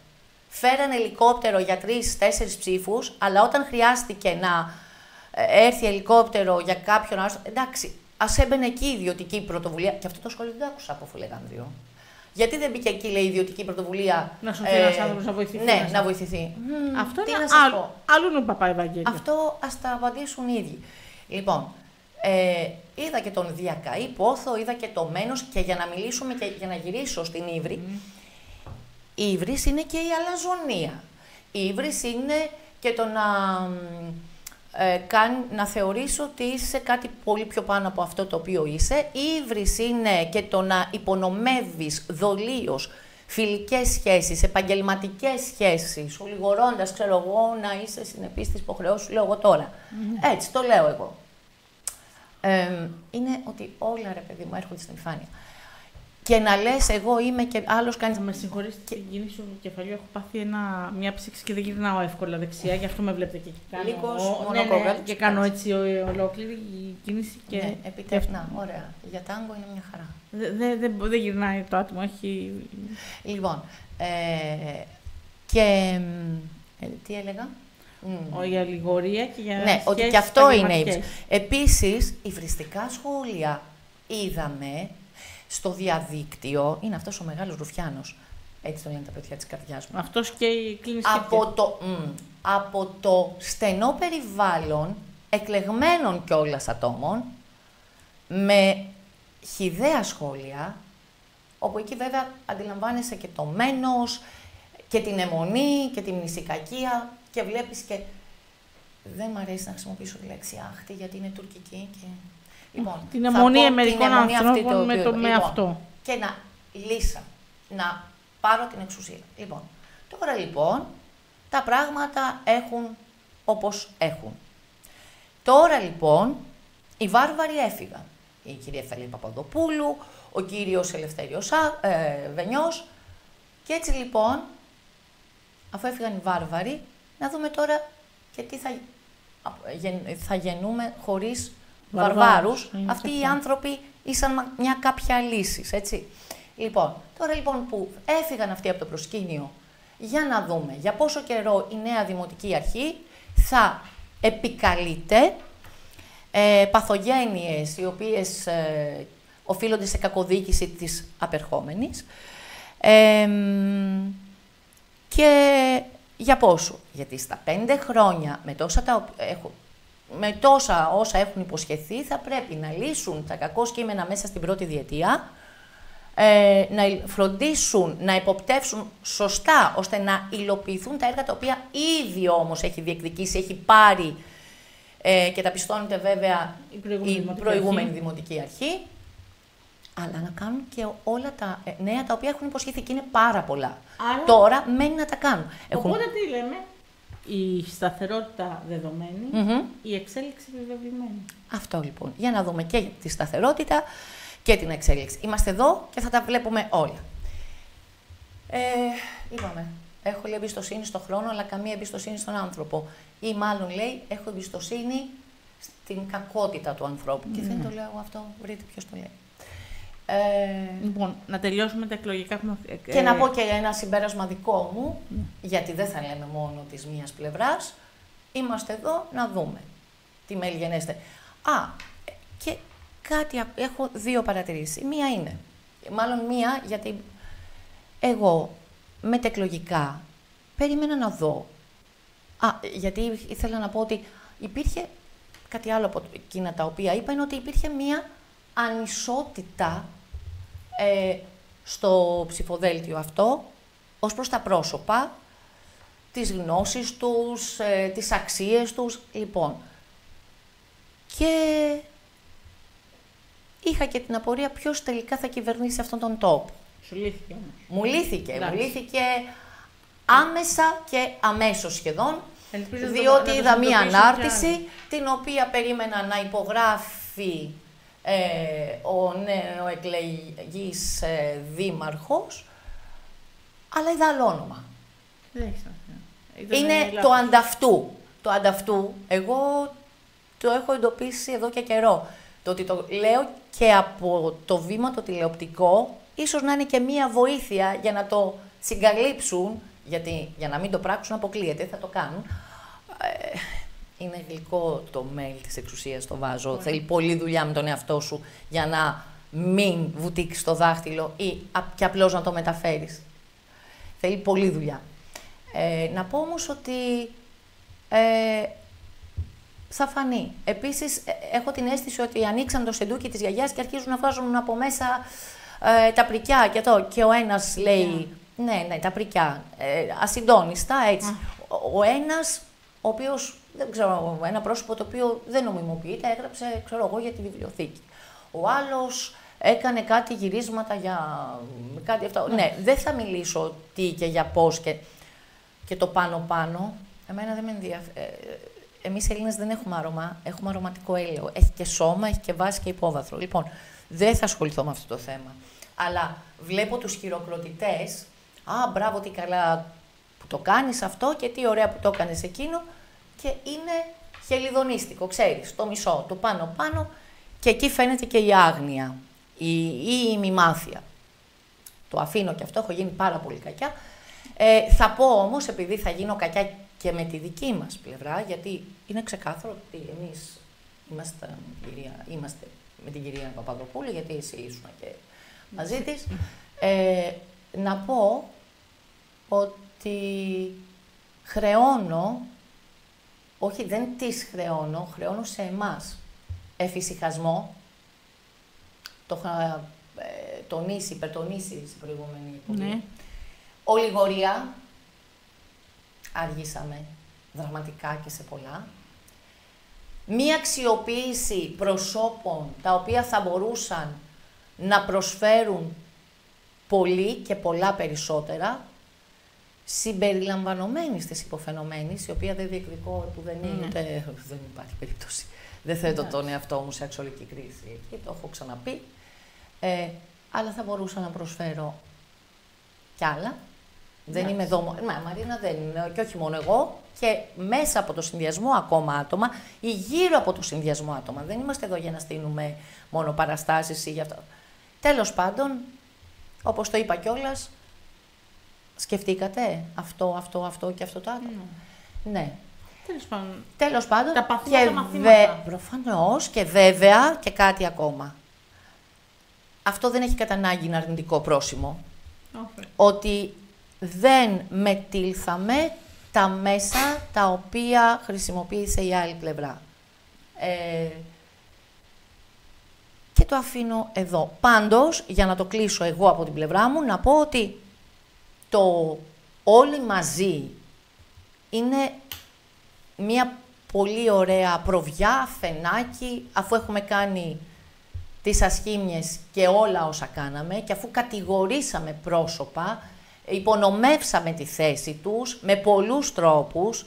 φέραν ελικόπτερο για τρεις-τέσσερις ψήφους, αλλά όταν χρειάστηκε να έρθει ελικόπτερο για κάποιον άλλο, εντάξει, ας έμπαινε εκεί η ιδιωτική πρωτοβουλία. Και αυτό το σχόλιο δεν το άκουσα από Φουλεγάνδριο. Γιατί δεν μπήκε εκεί, λέει, η ιδιωτική πρωτοβουλία. Να σωθεί ε, ένας άνθρωπος να βοηθηθεί. Ναι, να, να βοηθηθεί. Mm, αυτό τι είναι να σας άλλο, πω. άλλο είναι ο Παπά Ευαγγέλιο. Αυτό ας τα απαντήσουν οι ίδιοι. Λοιπόν, ε, είδα και τον Διακαή Πόθο, είδα και το Μένος, και για να μιλήσουμε και για να γυρίσω στην Ύβρη, mm. η Ύβρις είναι και η αλαζονία. Η Ύβρις είναι και το να, ε, κάν, να θεωρείς ότι είσαι κάτι πολύ πιο πάνω από αυτό το οποίο είσαι. Η Ύβρις είναι και το να υπονομεύεις δολίως φιλικές σχέσεις, επαγγελματικές σχέσεις, ολιγορώντας, ξέρω εγώ, να είσαι συνεπής στις υποχρεώσεις σου, λέω εγώ τώρα. Mm. Έτσι, το λέω εγώ. Ε, είναι ότι όλα, ρε παιδί μου, έρχονται στην επιφάνεια. Και να λες, εγώ είμαι και άλλος κάνει. Θα με συγχωρήσετε και... την κίνηση του κεφαλιού. Έχω πάθει ένα... μια ψήξη και δεν γυρνάω εύκολα δεξιά, γι' αυτό με βλέπετε και κάνω. Λίγος, ναι, ναι, και κάνω έτσι ολόκληρη η κίνηση. Και... Ναι, επιτεύχνα. Ωραία. Για τάγκο είναι μια χαρά. Δεν δε, δε, δε γυρνάει το άτομο, έχει. Λοιπόν. Ε, και. Ε, τι έλεγα. Mm. Η αλληγορία και για ναι, ότι και αυτό είναι. Επίσης, υβριστικά σχόλια είδαμε στο διαδίκτυο. Είναι αυτός ο μεγάλος Ρουφιάνος. Έτσι το λένε τα παιδιά της καρδιάς μου. Αυτός και η κλίνηση. Από το, μ, από το στενό περιβάλλον εκλεγμένων κιόλας ατόμων, με χυδαία σχόλια, όπου εκεί βέβαια αντιλαμβάνεσαι και το μένος, και την αιμονή, και τη μνησικακία, και βλέπεις και... Δεν μ' αρέσει να χρησιμοποιήσω τη λέξη άχτη, γιατί είναι τουρκική και... Λοιπόν, την αιμονή μερικών ανθρώπων με, το, με λοιπόν, αυτό. Και να λύσα, να πάρω την εξουσία. Λοιπόν, τώρα λοιπόν, τα πράγματα έχουν όπως έχουν. Τώρα λοιπόν, οι βάρβαροι έφυγαν. Η κυρία Εφελή Παπαδοπούλου, ο κύριος Ελευθέριος ε, Βενιός. Και έτσι λοιπόν, αφού έφυγαν οι βάρβαροι, να δούμε τώρα και τι θα, θα γεννούμε χωρίς βαρβάρους. Αυτοί οι άνθρωποι ήσαν μια κάποια λύσεις, έτσι. Λοιπόν, τώρα λοιπόν που έφυγαν αυτοί από το προσκήνιο, για να δούμε για πόσο καιρό η νέα Δημοτική Αρχή θα επικαλείται ε, παθογένειες οι οποίες ε, οφείλονται σε κακοδιοίκηση της απερχόμενης. Ε, και για πόσο? Γιατί στα πέντε χρόνια, με τόσα, τα, έχω, με τόσα όσα έχουν υποσχεθεί, θα πρέπει να λύσουν τα κακό κείμενα μέσα στην πρώτη διετία, ε, να φροντίσουν, να υποπτεύσουν σωστά, ώστε να υλοποιηθούν τα έργα τα οποία ήδη όμως έχει διεκδικήσει, έχει πάρει ε, και τα πιστώνεται βέβαια η προηγούμενη, η δημοτική, προηγούμενη αρχή. δημοτική αρχή, αλλά να κάνουν και όλα τα νέα τα οποία έχουν υποσχεθεί και είναι πάρα πολλά. Άρα... Τώρα μένει να τα κάνουν. Οπότε έχουν... τι λέμε, η σταθερότητα δεδομένη, mm-hmm. η εξέλιξη επιβεβλημένη. Αυτό λοιπόν. Για να δούμε και τη σταθερότητα και την εξέλιξη. Είμαστε εδώ και θα τα βλέπουμε όλα. Ε, είπαμε, έχω λέει εμπιστοσύνη στον χρόνο, αλλά καμία εμπιστοσύνη στον άνθρωπο. Ή μάλλον λέει, έχω εμπιστοσύνη στην κακότητα του ανθρώπου. Mm. Και δεν το λέω εγώ αυτό, βρείτε ποιος το λέει. Ε, λοιπόν, να τελειώσουμε τα εκλογικά. Και ε, να πω και ένα συμπέρασμα δικό μου, mm. γιατί δεν θα λέμε μόνο της μίας πλευράς. Είμαστε εδώ να δούμε τι μέλη γενέστε. Α, και κάτι, έχω δύο παρατηρήσεις. Μία είναι, μάλλον μία, γιατί εγώ μετεκλογικά περίμενα να δω. Α, γιατί ήθελα να πω ότι υπήρχε κάτι άλλο από εκείνα τα οποία είπα, είναι ότι υπήρχε μία ανισότητα ε, στο ψηφοδέλτιο αυτό, ως προς τα πρόσωπα, τις γνώσεις τους, ε, τις αξίες τους, λοιπόν. Και είχα και την απορία ποιος τελικά θα κυβερνήσει αυτόν τον τόπο. Σου λύθηκε όμως. Μου λύθηκε, μου λύθηκε άμεσα και αμέσως σχεδόν, Ελπίζω διότι είδα μία ανάρτηση, την οποία περίμενα να υπογράφει Ε, ο νεοεκλεγής ε, δήμαρχος, αλλά είδα άλλο όνομα. Είναι το ανταυτού. Το ανταυτού, εγώ το έχω εντοπίσει εδώ και καιρό. Το ότι το λέω και από το βήμα το τηλεοπτικό, ίσως να είναι και μία βοήθεια για να το συγκαλύψουν, Γιατί για να μην το πράξουν αποκλείεται, θα το κάνουν. Ε, είναι γλυκό το mail της εξουσίας, το βάζω. Mm. Θέλει πολλή δουλειά με τον εαυτό σου για να μην βουτήξεις το δάχτυλο ή και απλώς να το μεταφέρεις. Θέλει πολλή δουλειά. Ε, να πω όμως ότι ε, θα φανεί. Επίσης, έχω την αίσθηση ότι ανοίξαν το σεντούκι της γιαγιάς και αρχίζουν να βγάζουν από μέσα ε, τα πρικιά και το. Και ο ένας λέει, yeah. ναι, ναι, τα πρικιά, ε, ασυντόνιστα, έτσι. Mm. Ο, ο ένας, ο οποίος, δεν ξέρω, ένα πρόσωπο το οποίο δεν νομιμοποιείται, έγραψε, ξέρω εγώ, για τη βιβλιοθήκη. Ο άλλος έκανε κάτι γυρίσματα για κάτι αυτό. Mm. Ναι, δεν θα μιλήσω τι και για πώς και, και το πάνω-πάνω. Εμένα δεν με ενδιαφέρει. Εμείς οι Έλληνες δεν έχουμε άρωμα, έχουμε αρωματικό έλαιο. Έχει και σώμα, έχει και βάση και υπόβαθρο. Λοιπόν, δεν θα ασχοληθώ με αυτό το θέμα. Αλλά βλέπω τους χειροκροτητές. Α, μπράβο, τι καλά που το κάνεις αυτό και τι ωραία που το έκανες εκείνο. Και είναι χελιδονίστικο, ξέρεις, το μισό, το πάνω-πάνω. Και εκεί φαίνεται και η άγνοια η, ή η μημάθεια. Το αφήνω και αυτό, έχω γίνει πάρα πολύ κακιά. Ε, θα πω όμως, επειδή θα γίνω κακιά και με τη δική μας πλευρά, γιατί είναι ξεκάθαρο ότι εμείς είμαστε, κυρία, είμαστε με την κυρία Παπαδοπούλου, γιατί εσύ ήσουν και μαζί της, ε, να πω ότι χρεώνω, όχι δεν τις χρεώνω, χρεώνω σε εμάς εφησυχασμό, το είχα ε, τονίσει, υπερτονίσει στην προηγούμενη εκπομπή. Ναι. Ολιγορία, αργήσαμε δραματικά και σε πολλά. Μία αξιοποίηση προσώπων τα οποία θα μπορούσαν να προσφέρουν πολύ και πολλά περισσότερα, συμπεριλαμβανομένης της υποφαινομένης, η οποία δεν διεκδικώ που δεν είναι, mm. ούτε, δεν υπάρχει περίπτωση. Δεν θέτω yeah. τον εαυτό μου σε αξιολογική κρίση, και το έχω ξαναπεί. Ε, αλλά θα μπορούσα να προσφέρω κι άλλα. Δεν yeah. είμαι εδώ μόνο. Μα, Μαρίνα δεν είναι, και όχι μόνο εγώ, και μέσα από το συνδυασμό ακόμα άτομα ή γύρω από το συνδυασμό άτομα. Δεν είμαστε εδώ για να στείλουμε μόνο παραστάσεις ή γι' αυτό. Τέλος πάντων, όπως το είπα κιόλας, σκεφτήκατε αυτό, αυτό, αυτό και αυτό το άλλο. Mm. Ναι. Τέλος πάντων. Τέλος πάντων. Τα παθήματα μαθήματα. Βε... Προφανώς και βέβαια και κάτι ακόμα. Αυτό δεν έχει κατά ανάγκη ένα αρνητικό πρόσημο. Okay. Ότι δεν μετήλθαμε τα μέσα τα οποία χρησιμοποίησε η άλλη πλευρά. Ε... Και το αφήνω εδώ. Πάντως, για να το κλείσω εγώ από την πλευρά μου, να πω ότι το όλοι μαζί είναι μια πολύ ωραία προβιά, φαινάκι, αφού έχουμε κάνει τις ασχήμιες και όλα όσα κάναμε και αφού κατηγορήσαμε πρόσωπα, υπονομεύσαμε τη θέση τους με πολλούς τρόπους,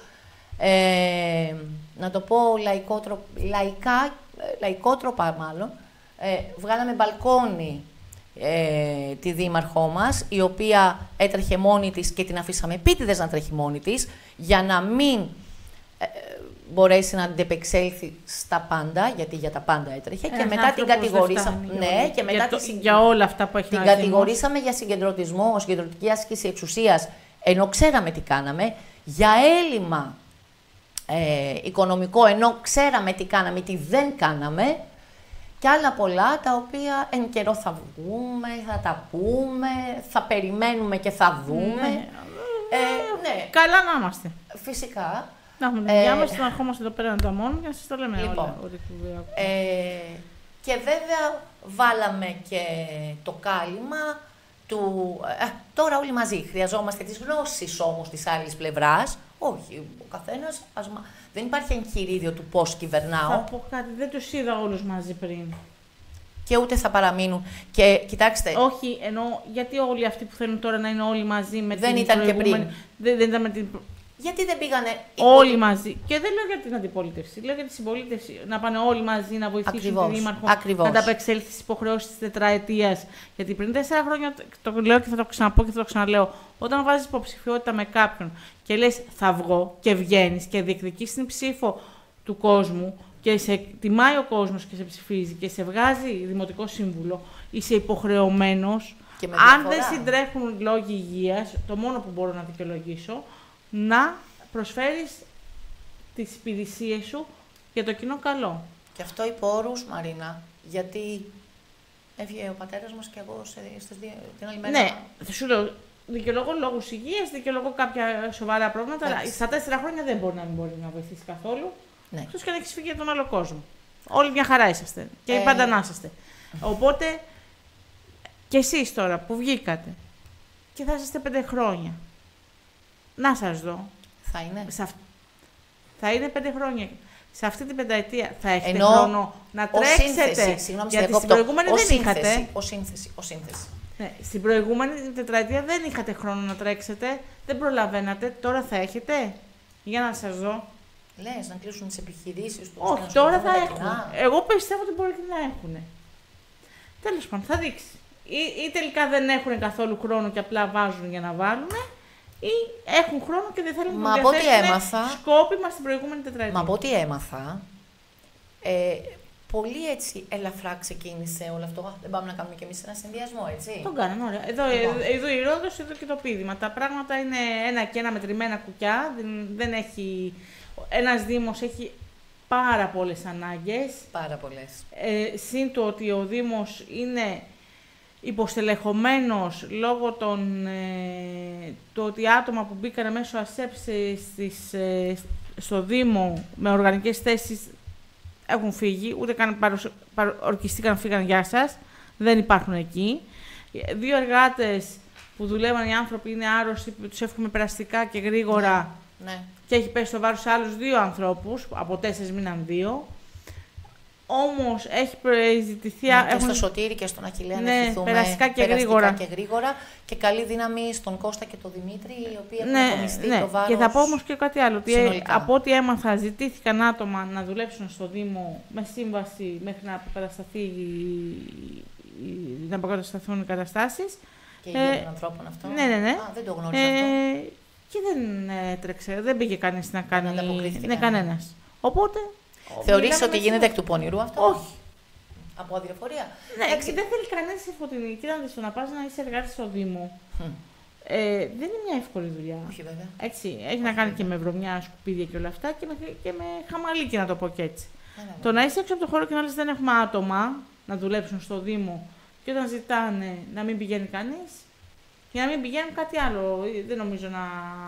ε, να το πω λαϊκό, τρο, λαϊκά, λαϊκό τρόπα μάλλον, ε, βγάλαμε μπαλκόνι ε, τη δήμαρχό μας, η οποία έτρεχε μόνη της και την αφήσαμε επίτηδες να τρέχει μόνη της, για να μην ε, μπορέσει να αντεπεξέλθει στα πάντα, γιατί για τα πάντα έτρεχε, ε, και μετά την κατηγορήσαμε. Ναι, και μετά για, το, τη, για όλα αυτά που έχει την κατηγορήσαμε για συγκεντρωτισμό, συγκεντρωτική άσκηση εξουσίας, ενώ ξέραμε τι κάναμε, για έλλειμμα ε, οικονομικό, ενώ ξέραμε τι κάναμε, τι δεν κάναμε, και άλλα πολλά, τα οποία εν καιρό θα βγούμε, θα τα πούμε, θα περιμένουμε και θα δούμε. Ναι. Ε, ναι. Καλά να είμαστε. Φυσικά. Να έχουμε τη δουλειά μας, να ερχόμαστε εδώ πέρα να τα μόνοι και να σας τα λέμε λοιπόν, όλα. Ε, και βέβαια βάλαμε και το κάλυμα του... Ε, τώρα όλοι μαζί χρειαζόμαστε τις γνώσεις όμως της άλλης πλευράς. Όχι, ο καθένας, ας, δεν υπάρχει εγχειρίδιο του πώς κυβερνάω. Θα πω κάτι, δεν τους είδα όλους μαζί πριν. Και ούτε θα παραμείνουν. Και κοιτάξτε... Όχι, ενώ γιατί όλοι αυτοί που θέλουν τώρα να είναι όλοι μαζί με δεν την ήταν και πριν. Δεν, δεν ήταν με την... Γιατί δεν πήγανε όλοι μαζί. Και δεν λέω για την αντιπολίτευση, λέω για τη συμπολίτευση. Να πάνε όλοι μαζί να βοηθήσουν ακριβώς, τη Δήμαρχο ακριβώς. να ανταπεξέλθει στις υποχρεώσεις της τετραετίας. Γιατί πριν τέσσερα χρόνια, το λέω και θα το ξαναπώ και θα το ξαναλέω, όταν βάζεις υποψηφιότητα με κάποιον και λες θα βγω και βγαίνεις και διεκδικείς την ψήφο του κόσμου και σε τιμάει ο κόσμος και σε ψηφίζει και σε βγάζει δημοτικό σύμβουλο, είσαι υποχρεωμένος Και με αν διαφορά. δεν συντρέχουν λόγοι υγείας, το μόνο που μπορώ να δικαιολογήσω, να προσφέρεις τις υπηρεσίες σου για το κοινό καλό. Και αυτό υπό όρους, Μαρίνα, γιατί έφυγε ο πατέρας μας και εγώ σε, στις δύο, την άλλη μέρα. Ναι, θα σου λέω, δικαιολογώ λόγους υγείας, δικαιολογώ κάποια σοβαρά προβλήματα, αλλά στα τέσσερα χρόνια δεν μπορεί να μην μπορεί να βοηθήσει καθόλου. Ναι. Εκτός και αν έχεις φύγει για τον άλλο κόσμο. Όλοι μια χαρά είσαστε και Ε... πάντα να είσαστε. Οπότε, και εσείς τώρα που βγήκατε και θα είσαστε πέντε χρόνια, να σας δω. Θα είναι. Σε αυ... Θα είναι πέντε χρόνια. Σε αυτή την πενταετία θα έχετε Ενώ, χρόνο να τρέξετε. Συγγνώμη, γιατί στην προηγούμενη ο δεν σύνθεση, είχατε. Ο σύνθεση, ο σύνθεση. Ναι, στην προηγούμενη τετραετία δεν είχατε χρόνο να τρέξετε, δεν προλαβαίνατε. Τώρα θα έχετε. Για να σας δω. Λες, να κλείσουν τις επιχειρήσεις τους. Όχι, τώρα θα έχουν. Εγώ πιστεύω ότι μπορεί και να έχουν. Τέλος πάντων, θα δείξει. Ή, ή τελικά δεν έχουν καθόλου χρόνο και απλά βάζουν για να βάλουν, ή έχουν χρόνο και δεν θέλουν να να διαθέσουν σκόπιμα στην προηγούμενη τετραετία. Μα από ό,τι έμαθα, ε, πολύ έτσι ελαφρά ξεκίνησε όλο αυτό. Δεν πάμε να κάνουμε κι εμείς ένα συνδυασμό, έτσι. Τον κάναμε, ωραία. Εδώ, Λοιπόν. εδώ η Ρόδος, εδώ και το πείδημα. Τα πράγματα είναι ένα και ένα μετρημένα κουκιά. Δεν, δεν έχει... Ένας Δήμος έχει πάρα πολλές ανάγκες. Πάρα πολλές. Ε, συν το ότι ο Δήμος είναι υποστελεχωμένος λόγω των, ε, το ότι άτομα που μπήκαν μέσω ΑΣΕΠ στις, ε, στο Δήμο με οργανικές θέσεις έχουν φύγει, ούτε καν παρουσ... παρου... ορκιστήκαν, φύγαν, γεια σας, δεν υπάρχουν εκεί. Δύο εργάτες που δουλεύαν οι άνθρωποι είναι άρρωστοι, τους εύχομαι περαστικά και γρήγορα, ναι, ναι. Και έχει πέσει το βάρος σε άλλους δύο ανθρώπους, από τέσσερις μείναν δύο. Όμως έχει ζητηθεί... Ναι, έχουν... και στο Σωτήρι και στον Αχιλλέα ναι, να ευχηθούμε περαστικά και περαστικά γρήγορα. και γρήγορα και καλή δύναμη στον Κώστα και τον Δημήτρη, οι οποίοι έχουν ναι, απομειστεί ναι. το βάρος. Και θα πω όμως και κάτι άλλο, ότι συνολικά. από ό,τι έμαθα ζητήθηκαν άτομα να δουλέψουν στο Δήμο με σύμβαση μέχρι να αποκατασταθεί, να αποκατασταθούν οι καταστάσεις. Και η υγεία των ανθρώπων αυτό. Ναι, ναι, ναι. Α, δεν το γνώριζα ε, αυτό. Και δεν έτρεξε, δεν πήγε κανείς να κάνει. Δεν ναι, κανένας. Οπότε. Θεωρείς ότι γίνεται εκ του πονηρού αυτό? Όχι. Από αδιαφορία. Ναι, εντάξει, δεν θέλει κανένας σε φωτεινή. Κοίτατε, στο να πας να είσαι εργάτης στο Δήμο. Mm. Ε, δεν είναι μια εύκολη δουλειά. Όχι, βέβαια. Έτσι, έχει Όχι, να κάνει βέβαια. Και με βρωμιά, σκουπίδια και όλα αυτά και με, και με χαμαλίκι, να το πω και έτσι. Ναι, το να είσαι έξω από το χώρο και να λες δεν έχουμε άτομα να δουλέψουν στο Δήμο και όταν ζητάνε να μην πηγαίνει κανείς, για να μην πηγαίνουν κάτι άλλο. Δεν νομίζω να.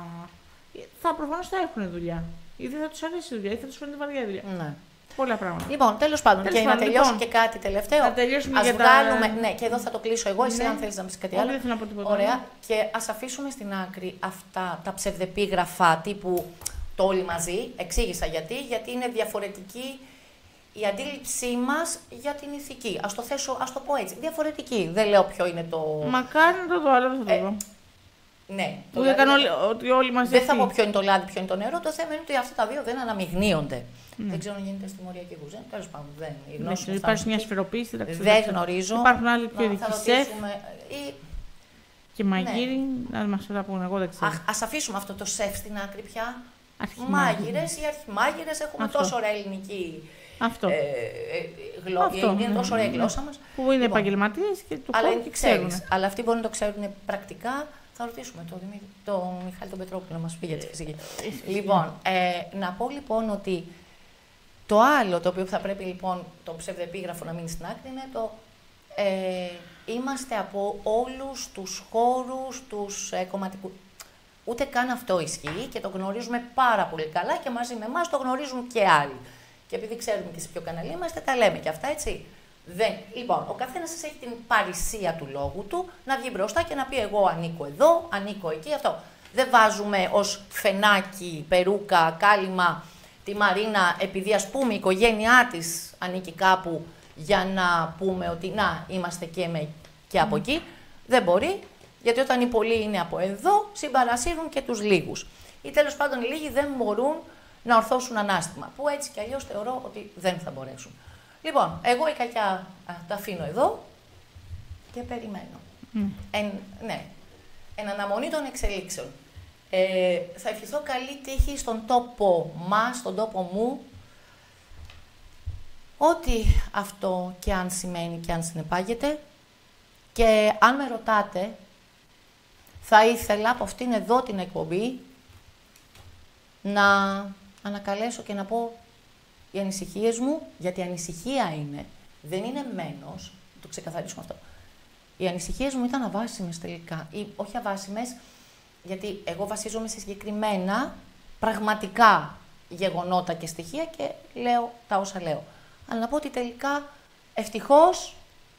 Θα προφανώς θα έχουν δουλειά. Ή δεν θα τους αρέσει η δουλειά, ή θα τους φαίνεται βαριά η δουλειά. Ναι. Πολλά πράγματα. Λοιπόν, τέλος πάντων, τέλος και πάντων, να τελειώσω λοιπόν, και κάτι τελευταίο. Να τελειώσουμε ας για βγάλουμε, τα... ναι, και εδώ θα το κλείσω εγώ, εσύ ναι. αν θέλεις να πεις κάτι άλλο. Δεν θέλω να πω τίποτα. Ωραία. Και ας αφήσουμε στην άκρη αυτά τα ψευδεπίγραφα τύπου το όλοι μαζί. Εξήγησα γιατί. Γιατί είναι διαφορετική η αντίληψή μας για την ηθική. Ας το θέσω, ας το πω έτσι. Διαφορετική. Δεν λέω ποιο είναι το. Μακάρι να το δω, αλλά δεν θα το δω. Ε, ναι. Που δηλαδή, όλοι, ότι όλοι μαζί. Δεν θα πω ποιο είναι το λάδι, ποιο είναι το νερό. Το θέμα είναι ότι αυτά τα δύο δεν αναμειγνύονται. Ναι. Δεν ξέρω αν γίνεται στη Μοριακή Κουζίνα. Τέλος πάντων, δεν είναι. Υπάρχει μια σφαιροποίηση. Δεν γνωρίζω. Υπάρχουν άλλοι πιο ειδικοί σεφ. Ή... Και μαγείροι, ναι. Να μας τα πούνε, εγώ δεν ξέρω. Ας αφήσουμε αυτό το σεφ στην άκρη πια. Μάγειρες ή αρχιμάγειρες, έχουμε αυτό. Τόσο ωραία ελληνική. Αυτό. Ε, ε, γλω... Αυτό. Είναι ναι, τόσο ωραία η γλώσσα μας. Που είναι λοιπόν, επαγγελματίες και του χρόνου και ξέρουν. Αλλά αυτοί μπορούν να το ξέρουν πρακτικά. Θα ρωτήσουμε τον το Μιχάλη τον Πετρόπουλο να μας πει για τη φυσική. Λοιπόν, ε, να πω λοιπόν ότι το άλλο το οποίο θα πρέπει λοιπόν το ψευδεπίγραφο να μείνει στην άκρη είναι το ε, είμαστε από όλους τους χώρους, τους ε, κομματικούς. Ούτε καν αυτό ισχύει και το γνωρίζουμε πάρα πολύ καλά και μαζί με εμάς το γνωρίζουν και άλλοι. Και επειδή ξέρουμε και σε ποιο καναλί είμαστε, τα λέμε και αυτά, έτσι. Δεν. Λοιπόν, ο καθένας σας έχει την παρησία του λόγου του να βγει μπροστά και να πει εγώ ανήκω εδώ, ανήκω εκεί, αυτό. Δεν βάζουμε ως φενάκι, περούκα, κάλυμα τη Μαρίνα επειδή ας πούμε η οικογένειά της ανήκει κάπου για να πούμε ότι να είμαστε και, με, και από εκεί. Δεν μπορεί, γιατί όταν οι πολλοί είναι από εδώ συμπαρασύρουν και τους λίγους. Ή τέλος πάντων οι λίγοι δεν μπορούν να ορθώσουν ανάστημα, που έτσι κι αλλιώς θεωρώ ότι δεν θα μπορέσουν. Λοιπόν, εγώ η κακιά α, τα αφήνω εδώ και περιμένω. Mm. Εν, ναι, εν αναμονή των εξελίξεων. Ε, θα ευχηθώ καλή τύχη στον τόπο μας, στον τόπο μου, ό,τι αυτό και αν σημαίνει και αν συνεπάγεται, Και αν με ρωτάτε, θα ήθελα από αυτήν εδώ την εκπομπή να ανακαλέσω και να πω οι ανησυχίες μου, γιατί ανησυχία είναι, δεν είναι μένος, το ξεκαθαρίσουμε αυτό. Οι ανησυχίες μου ήταν αβάσιμες τελικά, ή όχι αβάσιμες, γιατί εγώ βασίζομαι σε συγκεκριμένα πραγματικά γεγονότα και στοιχεία και λέω τα όσα λέω. Αλλά να πω ότι τελικά, ευτυχώς,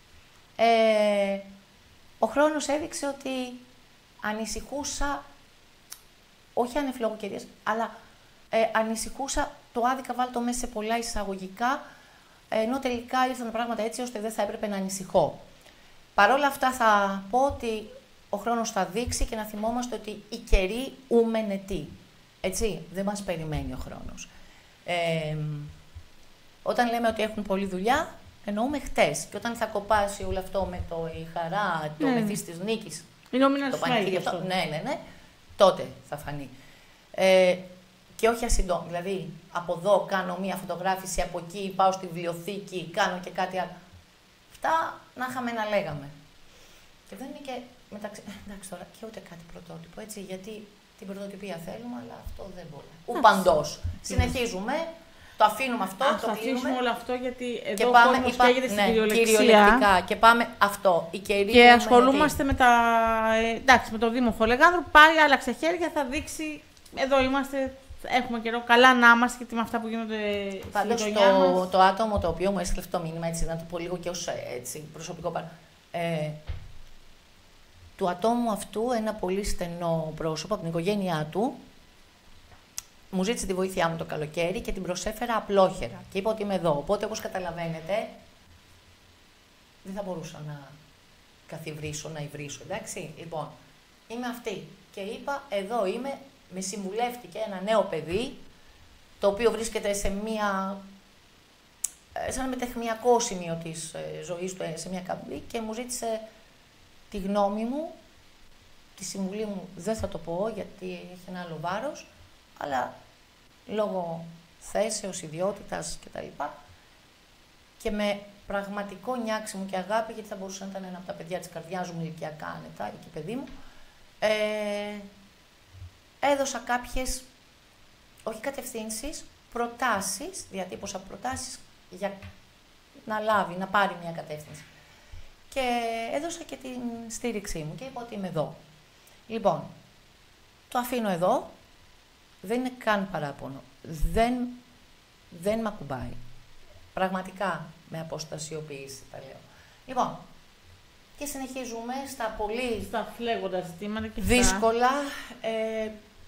ε, ο χρόνος έδειξε ότι ανησυχούσα, όχι ανεφλογοκαιρίες, αλλά ε, ανησυχούσα το άδικα, βάλω το μέσα σε πολλά εισαγωγικά, ενώ τελικά ήρθαν πράγματα έτσι ώστε δεν θα έπρεπε να ανησυχώ. Παρ' όλα αυτά θα πω ότι ο χρόνος θα δείξει και να θυμόμαστε ότι οι καιροί ούμενε τι. Έτσι, δεν μας περιμένει ο χρόνος. Ε, όταν λέμε ότι έχουν πολλή δουλειά, εννοούμε χτες. Και όταν θα κοπάσει όλο αυτό με το η χαρά, το ναι. μεθύς της νίκης, το πανηγύρι αυτό, ναι, ναι, ναι, τότε θα φανεί. Ε, και όχι ασυντόμη. Δηλαδή, από εδώ κάνω μία φωτογράφηση, από εκεί πάω στη βιβλιοθήκη, κάνω και κάτι άλλο. Αυτά να είχαμε να λέγαμε. Και δεν είναι και μεταξύ. Εντάξει τώρα, και ούτε κάτι πρωτότυπο, έτσι, γιατί την πρωτοτυπία θέλουμε, αλλά αυτό δεν μπορεί. Ου παντός. Συνεχίζουμε. Το αφήνουμε αυτό, Ας το αφήσουμε κλείνουμε. όλο αυτό, γιατί εδώ και ο πάμε, κόσμος είπα, καίγεται στην ναι, κυριολεξία. κυριολεκτικά. Και πάμε αυτό. Η καιρή και ασχολούμαστε με, τα, ε, εντάξει, με το Δήμο Λεγάνδρου. Πάει, άλλαξε χέρια, θα δείξει. Εδώ είμαστε, έχουμε καιρό. Καλά να είμαστε, γιατί με αυτά που γίνονται πάντως στη γειτονιά το, μας. το άτομο το οποίο μου έστειλε αυτό το μήνυμα, έτσι, να το πω λίγο και ως έτσι, προσωπικό παρά. Ε, του ατόμου αυτού, ένα πολύ στενό πρόσωπο από την οικογένειά του, μου ζήτησε τη βοήθειά μου το καλοκαίρι και την προσέφερα απλόχερα. Και είπα ότι είμαι εδώ. Οπότε, όπως καταλαβαίνετε, δεν θα μπορούσα να καθιβρίσω, να υβρίσω. Εντάξει, λοιπόν, είμαι αυτή. Και είπα, εδώ είμαι, με συμβουλεύτηκε ένα νέο παιδί, το οποίο βρίσκεται σε μία, σε ένα μετεχνιακό σημείο της ε, ζωής του, σε μια καμπή, και μου ζήτησε τη γνώμη μου, τη συμβουλή μου δεν θα το πω, γιατί έχει ένα άλλο βάρος, αλλά λόγω θέσεως, ιδιότητας κτλ. Και με πραγματικό νιάξιμο και αγάπη, γιατί θα μπορούσε να ήταν ένα από τα παιδιά της καρδιάς μου, ηλικιακά άνετα, εκεί παιδί μου, ε, έδωσα κάποιες, όχι κατευθύνσεις, προτάσεις, διατύπωσα προτάσεις για να λάβει, να πάρει μια κατεύθυνση. Και έδωσα και την στήριξή μου και είπα ότι είμαι εδώ. Λοιπόν, το αφήνω εδώ. Δεν είναι καν παράπονο. Δεν, δεν μ' ακουμπάει. Πραγματικά με αποστασιοποίηση τα λέω. Λοιπόν, και συνεχίζουμε στα πολύ στα φλέγοντα ζητήματα και δύσκολα. Ε,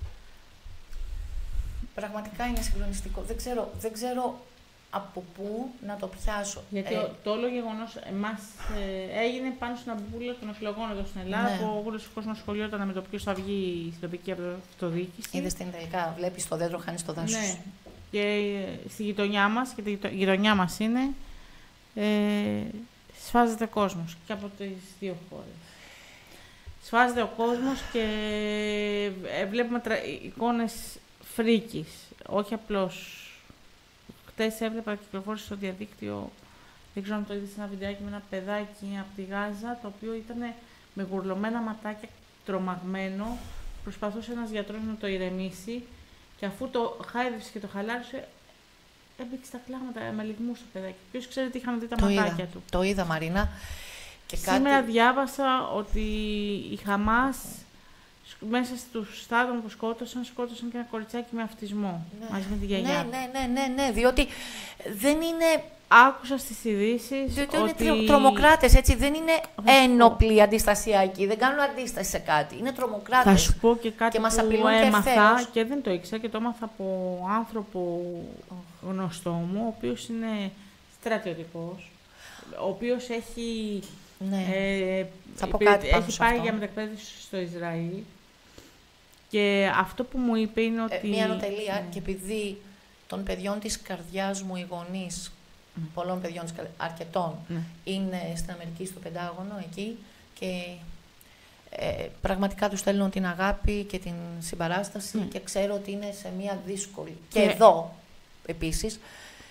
πραγματικά είναι συγκλονιστικό. Δεν ξέρω, δεν ξέρω από πού να το πιάσω. Γιατί ε, το όλο γεγονός εμάς ε, έγινε πάνω στην αμπούλα των εκλογών εδώ στην Ελλάδα, ναι. που όλος ο κόσμος ασχολιόταν με το ποιος θα βγει στην τοπική αυτοδιοίκηση. Είδες την τελικά, βλέπεις το δέντρο, χάνεις το δάσος. Ναι. Και ε, στη γειτονιά μας, και η γειτονιά μας είναι, ε, σφάζεται ο κόσμος και από τις δύο χώρες. Σφάζεται ο κόσμος και ε, βλέπουμε τρα, εικόνες φρίκης, όχι απλώς. Χτες έβλεπα, κυκλοφόρησε στο διαδίκτυο, δεν ξέρω αν το είδες, ένα βιντεάκι με ένα παιδάκι από τη Γάζα, το οποίο ήταν με γουρλωμένα ματάκια, τρομαγμένο, προσπαθούσε ένας γιατρός να το ηρεμήσει και αφού το χάιδευσε και το χαλάρωσε, έμπαιξε τα κλάματα, με λυγμούς το παιδάκι. Ποιος ξέρει τι είχαν δει τα το ματάκια είδα, του. Το είδα, Μαρίνα. Και Σήμερα κάτι... διάβασα ότι η Χαμάς, μέσα στους στάδων που σκότωσαν, σκότωσαν και ένα κοριτσάκι με αυτισμό, ναι. μαζί με τη γιαγιά. Ναι, ναι, ναι, ναι, ναι, διότι δεν είναι... Άκουσα στις ειδήσεις διότι ότι... είναι τρομοκράτες, έτσι, δεν είναι ένοπλοι αντιστασιακοί, δεν κάνουν αντίσταση σε κάτι, είναι τρομοκράτες. Θα σου πω και κάτι και μας που απειλούν έμαθα και, και δεν το ήξερα και το έμαθα από άνθρωπο γνωστό μου, ο οποίος είναι στρατιωτικός, ο οποίος έχει... Ναι. Ε, θα πω κάτι πάνω έχει πάει αυτό. για μετακπαίδευση στο Ισραήλ και αυτό που μου είπε είναι ότι... Ε, μία νοτελεία, ναι. Και επειδή των παιδιών της καρδιάς μου οι γονείς, mm. πολλών παιδιών της καρδιάς, αρκετών, mm. είναι στην Αμερική, στο Πεντάγωνο, εκεί, και ε, πραγματικά τους στέλνω την αγάπη και την συμπαράσταση mm. και ξέρω ότι είναι σε μία δύσκολη... Και, και εδώ, επίσης,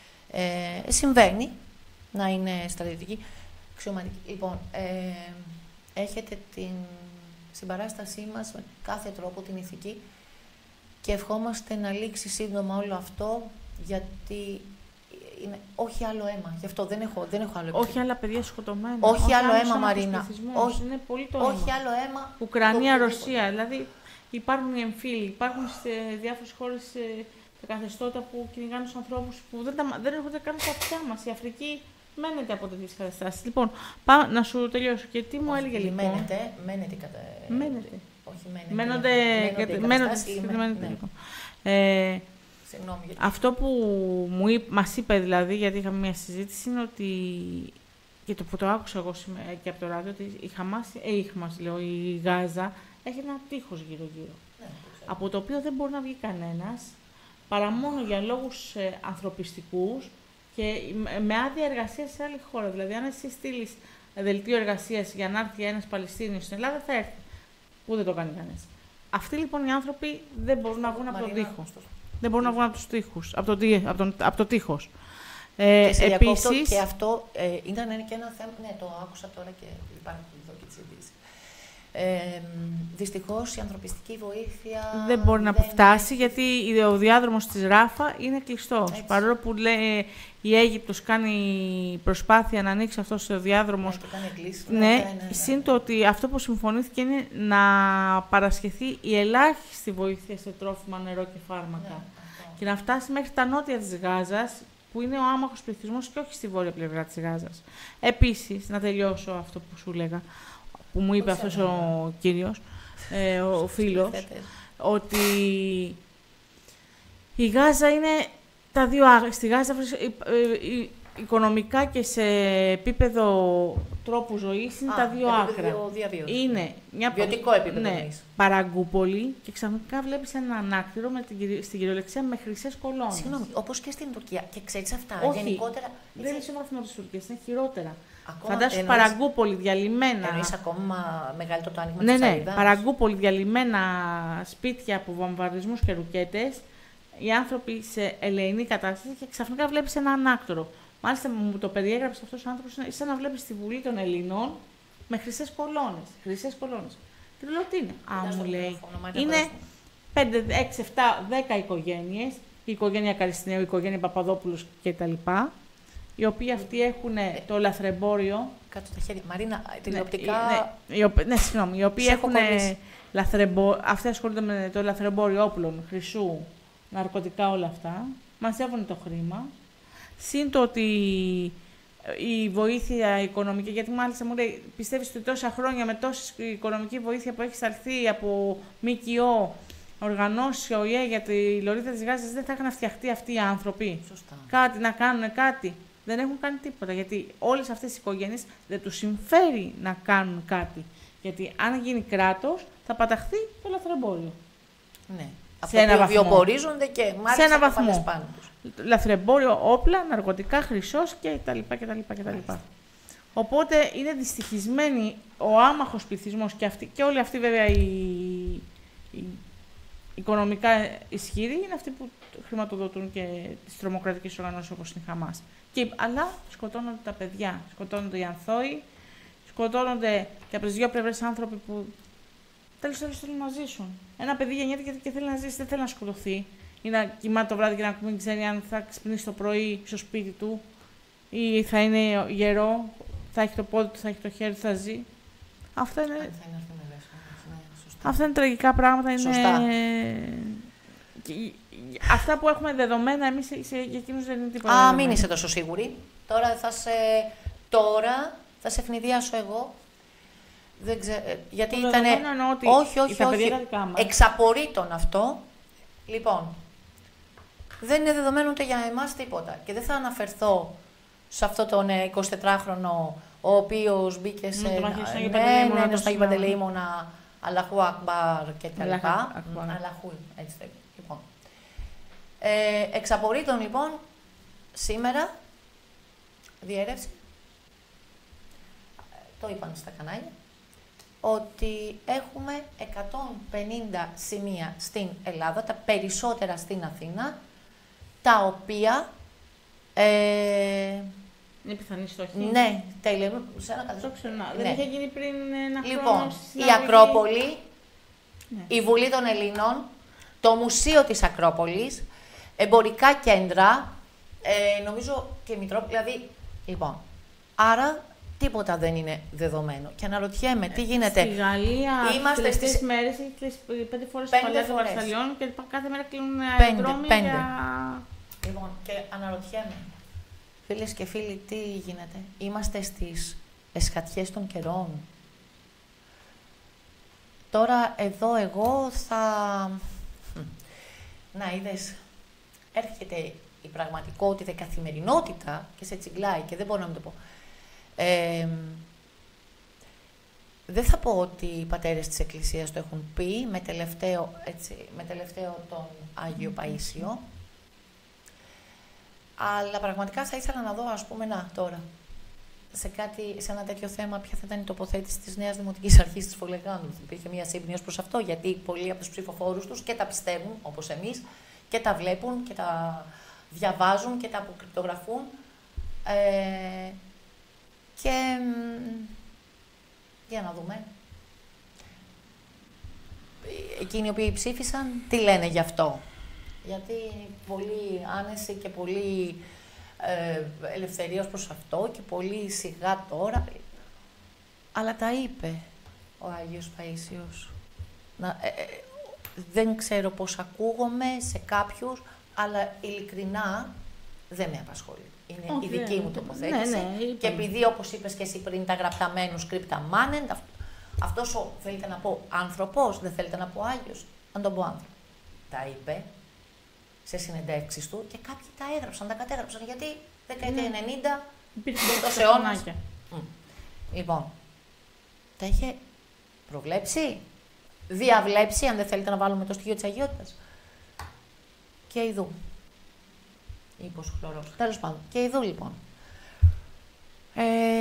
ε, συμβαίνει να είναι στρατιωτική. Αξιωματική. Λοιπόν, ε, έχετε την συμπαράστασή μας με κάθε τρόπο, την ηθική, και ευχόμαστε να λήξει σύντομα όλο αυτό, γιατί είναι όχι άλλο αίμα. Γι' αυτό δεν έχω, δεν έχω άλλο αίμα. Όχι άλλα παιδιά σκοτωμένα. Όχι, όχι άλλο αίμα, Μαρίνα. Όχι, είναι πολύ το όχι αίμα. άλλο αίμα. Ουκρανία, Ρωσία. Δηλαδή υπάρχουν οι εμφύλοι, υπάρχουν σε διάφορες χώρες τα καθεστώτα που κυνηγάνε τους ανθρώπους που δεν, τα, δεν έρχονται καν στα αυτιά μας. Η Αφρική μένεται από τέτοιες καταστάσεις. Λοιπόν, πάω να σου τελειώσω. Και τι μου όχι, έλεγε λοιπόν. Μένετε, μένετε κατά. Μένετε. Όχι, μένετε. Μένονται. Μένονται. Λοιπόν. Ε, Συγγνώμη, γιατί... Αυτό που μου είπε, μας είπε δηλαδή, γιατί είχαμε μια συζήτηση, είναι ότι. Και το που το άκουσα εγώ σήμερα και από το ράδιο, ότι η Χαμάς, ε, η Χαμάς, λέω, η Γάζα έχει ένα τείχος γύρω-γύρω. Ναι, από το οποίο δεν μπορεί να βγει κανένας, παρά μόνο για λόγους ε, ανθρωπιστικούς και με άδεια εργασία σε άλλη χώρα. Δηλαδή, αν εσύ στείλεις δελτίο εργασίας για να έρθει ένας Παλαιστίνιος στην Ελλάδα, θα έρθει. Που δεν το κάνει κανένας. Αυτοί λοιπόν οι άνθρωποι δεν μπορούν να βγουν από τον τοίχο. Δεν μπορούν να βγουν από τους τοίχους, από το, από τον, από το τείχος. Ε, και επίσης, και αυτό ε, ήταν και ένα θέμα, ναι, το άκουσα τώρα και υπάρχει εδώ και τη συζήτηση. Ε, δυστυχώς η ανθρωπιστική βοήθεια δεν μπορεί να δεν... φτάσει, γιατί ο διάδρομος της Ράφα είναι κλειστός. Έτσι. Παρόλο που λέει, η Αίγυπτος κάνει προσπάθεια να ανοίξει αυτός ο διάδρομος. Ναι, ναι, ναι, ναι, ναι. Συν το ότι αυτό που συμφωνήθηκε είναι να παρασχεθεί η ελάχιστη βοήθεια σε τρόφιμα, νερό και φάρμακα. Ναι, και να φτάσει μέχρι τα νότια της Γάζας, που είναι ο άμαχος πληθυσμός και όχι στη βόρεια πλευρά της Γάζας. Επίσης, να τελειώσω αυτό που σου λέγα, που μου είπε αυτός ο κύριος, ε, ο, ο φίλος, ότι η Γάζα είναι τα δύο άκρα. Στη Γάζα οικονομικά και σε επίπεδο τρόπου ζωής είναι Α, τα δύο άκρα. Είναι μια βιωτικό επίπεδο. Ναι, Παραγκούπολη και ξαφνικά βλέπεις ένα ανάκτηρο με την, στην κυριολεξία με χρυσές κολόνες. Συγγνώμη, όπως και στην Τουρκία. Και ξέρεις αυτά, όχι, γενικότερα... δεν είναι στο βαθμό της Τουρκίας, είναι χειρότερα. Φαντάσου εννοείς... Παραγκούπολη, διαλυμένα. Εννοείς ακόμα μεγαλύτερο το άνοιγμα ναι, της ναι, Αλίδας. Παραγκούπολη, διαλυμένα σπίτια από βομβαρδισμούς και ρουκέτες. Οι άνθρωποι σε ελεηνή κατάσταση και ξαφνικά βλέπεις ένα ανάκτορο. Μάλιστα μου το περιέγραψε αυτός ο άνθρωπος, είναι σαν να βλέπεις τη Βουλή των Ελλήνων με χρυσές κολόνες. Χρυσές κολόνες. Και του λέω τι είναι. Α, μου λέει. Είναι πέντε, έξι, επτά, δέκα οικογένειες. Η οικογένεια Καριστινέου, η οικογένεια Παπαδόπουλος κτλ. Οι οποίοι αυτοί έχουν το λαθρεμπόριο. Κάτω τα χέρια. Μαρίνα, τηλεοπτικά. Ναι, ναι, ναι, συγγνώμη. Οι οποίοι έχουν λαθρεμπόριο. Αυτοί ασχολούνται με το λαθρεμπόριο όπλων, χρυσού, ναρκωτικά, όλα αυτά. Μαζεύουν το χρήμα. Συν το ότι η βοήθεια οικονομική, γιατί μάλιστα μου λέει, πιστεύεις ότι τόσα χρόνια με τόση οικονομική βοήθεια που έχει σταλθεί από ΜΚΟ, οργανώσεις, ο ΙΕ για τη Λωρίδα της Γάζας, δεν θα είχαν φτιαχτεί αυτοί οι άνθρωποι. Σωστά. Κάτι να κάνουν κάτι. Δεν έχουν κάνει τίποτα, γιατί όλες αυτές οι οικογένειες δεν τους συμφέρει να κάνουν κάτι. Γιατί αν γίνει κράτος, θα παταχθεί το λαθρεμπόριο. Ναι. Σε αυτό που βιοπορίζονται και μάλιστα σε ένα βαθμό. Πάνω τους. Λαθρεμπόριο, όπλα, ναρκωτικά, χρυσός κτλ. κτλ, κτλ. Οπότε είναι δυστυχισμένοι ο άμαχος πληθυσμός και, αυτοί, και όλοι αυτοί βέβαια οι, οι οικονομικά ισχυροί είναι αυτοί που χρηματοδοτούν και τις τρομοκρατικές οργανώσεις όπως είναι η Χαμάς. Και, αλλά σκοτώνονται τα παιδιά, σκοτώνονται οι ανθώοι, σκοτώνονται και από τις δύο πλευρές άνθρωποι που τέλος τέλος θέλουν να ζήσουν. Ένα παιδί γεννιέται και θέλει να ζήσει, δεν θέλει να σκοτωθεί. Ή να κοιμάται το βράδυ και να μην ξέρει αν θα ξυπνήσει το πρωί στο σπίτι του ή θα είναι γερό, θα έχει το πόδι του, θα έχει το χέρι του, θα ζει. Αυτά είναι, είναι, αυτά είναι τραγικά πράγματα. Είναι... Σωστά. Και, αυτά που έχουμε δεδομένα εμείς για εκείνους δεν είναι τίποτα. Α, μην είσαι τόσο σίγουρη. Τώρα θα σε, τώρα θα σε ευνηδιάσω εγώ. Δεν ξέρω, γιατί ήταν. Όχι, όχι, όχι. Εξαπορρίτων αυτό. Λοιπόν, δεν είναι δεδομένο ούτε για εμάς τίποτα. Και δεν θα αναφερθώ σε αυτό τον εικοσιτετράχρονο, ο οποίος μπήκε σε. Ναι, ναι, ναι, στο Αγίου Παντελεήμονα, Αλλαχού Ακμπάρ και τα λοιπά. Αλλαχού, έτσι λέγεται. Λοιπόν. Ε, εξαπορρίτων, λοιπόν, σήμερα, διέρευση, το είπαν στα κανάλια, ότι έχουμε εκατόν πενήντα σημεία στην Ελλάδα, τα περισσότερα στην Αθήνα, τα οποία ε, Είναι πιθανή στόχη. Ναι, τέλεια. Σε ένα Το ξέρω. ναι. Δεν είχε γίνει πριν ένα χρόνο. Λοιπόν, στη η συναγωγή. Ακρόπολη, Ναι. η Βουλή των Ελλήνων, το Μουσείο της Ακρόπολης, εμπορικά κέντρα, ε, νομίζω και η Μητρόπολη, δηλαδή, λοιπόν, άρα τίποτα δεν είναι δεδομένο. Και αναρωτιέμαι, τι γίνεται. Στη Γαλλία, Είμαστε τις στις μέρες έχει κλείσει πέντε φορές Πέντε το παλιό των φορές. Βαρσαλιών και κάθε μέρα κλείνουν Πέντε, αεροδρόμια πέντε. για... Λοιπόν, και αναρωτιέμαι, φίλες και φίλοι, τι γίνεται. Είμαστε στις εσχατιές των καιρών. Τώρα, εδώ εγώ θα... Να, είδες, έρχεται η πραγματικότητα, η καθημερινότητα και σε τσιγκλάει και δεν μπορώ να μην το πω. Ε, δεν θα πω ότι οι πατέρες της Εκκλησίας το έχουν πει, με τελευταίο, έτσι, με τελευταίο τον Άγιο Παΐσιο. Αλλά πραγματικά θα ήθελα να δω, ας πούμε, να, τώρα, σε, κάτι, σε ένα τέτοιο θέμα, ποια θα ήταν η τοποθέτηση της Νέας Δημοτικής Αρχής της Φολεγάνδου. Υπήρχε μια σύμπνοια ως προς αυτό, γιατί πολλοί από τους ψηφοφόρους τους και τα πιστεύουν, όπως εμείς, και τα βλέπουν και τα διαβάζουν και τα αποκρυπτογραφούν. Ε, και... Για να δούμε. Εκείνοι οι οποίοι ψήφισαν, τι λένε γι' αυτό. Γιατί πολύ άνεση και πολύ ε, ελευθερία ως προς αυτό και πολύ σιγά τώρα. Αλλά τα είπε ο Άγιος Παΐσιος. Να, ε, ε, δεν ξέρω πώς ακούγομαι σε κάποιους, αλλά ειλικρινά δεν με απασχολεί. Είναι Όχι, η δική ναι, μου τοποθέτηση. Ναι, ναι, και επειδή, όπως είπες και εσύ πριν, τα γραπταμένου σκρίπτα μάνεν, αυτός ο, θέλετε να πω άνθρωπος, δεν θέλετε να πω Άγιος, να τον πω άνθρωπο. Τα είπε σε συνεντεύξεις του και κάποιοι τα έγραψαν, τα κατέγραψαν, γιατί δεκαετία ναι. ενενήντα, Υπήρχε τόσο αιώνας. Λοιπόν, τα είχε προβλέψει, διαβλέψει, αν δεν θέλετε να βάλουμε το στοιχείο της αγιότητας. Και ειδού. Είπος χλωρός. Τέλος πάντων. Και ειδού, λοιπόν. Ε,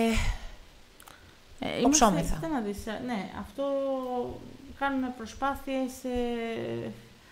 Ε, Οψόμεθα. είμαστε, να δεις, ναι, αυτό κάνουμε προσπάθειες ε,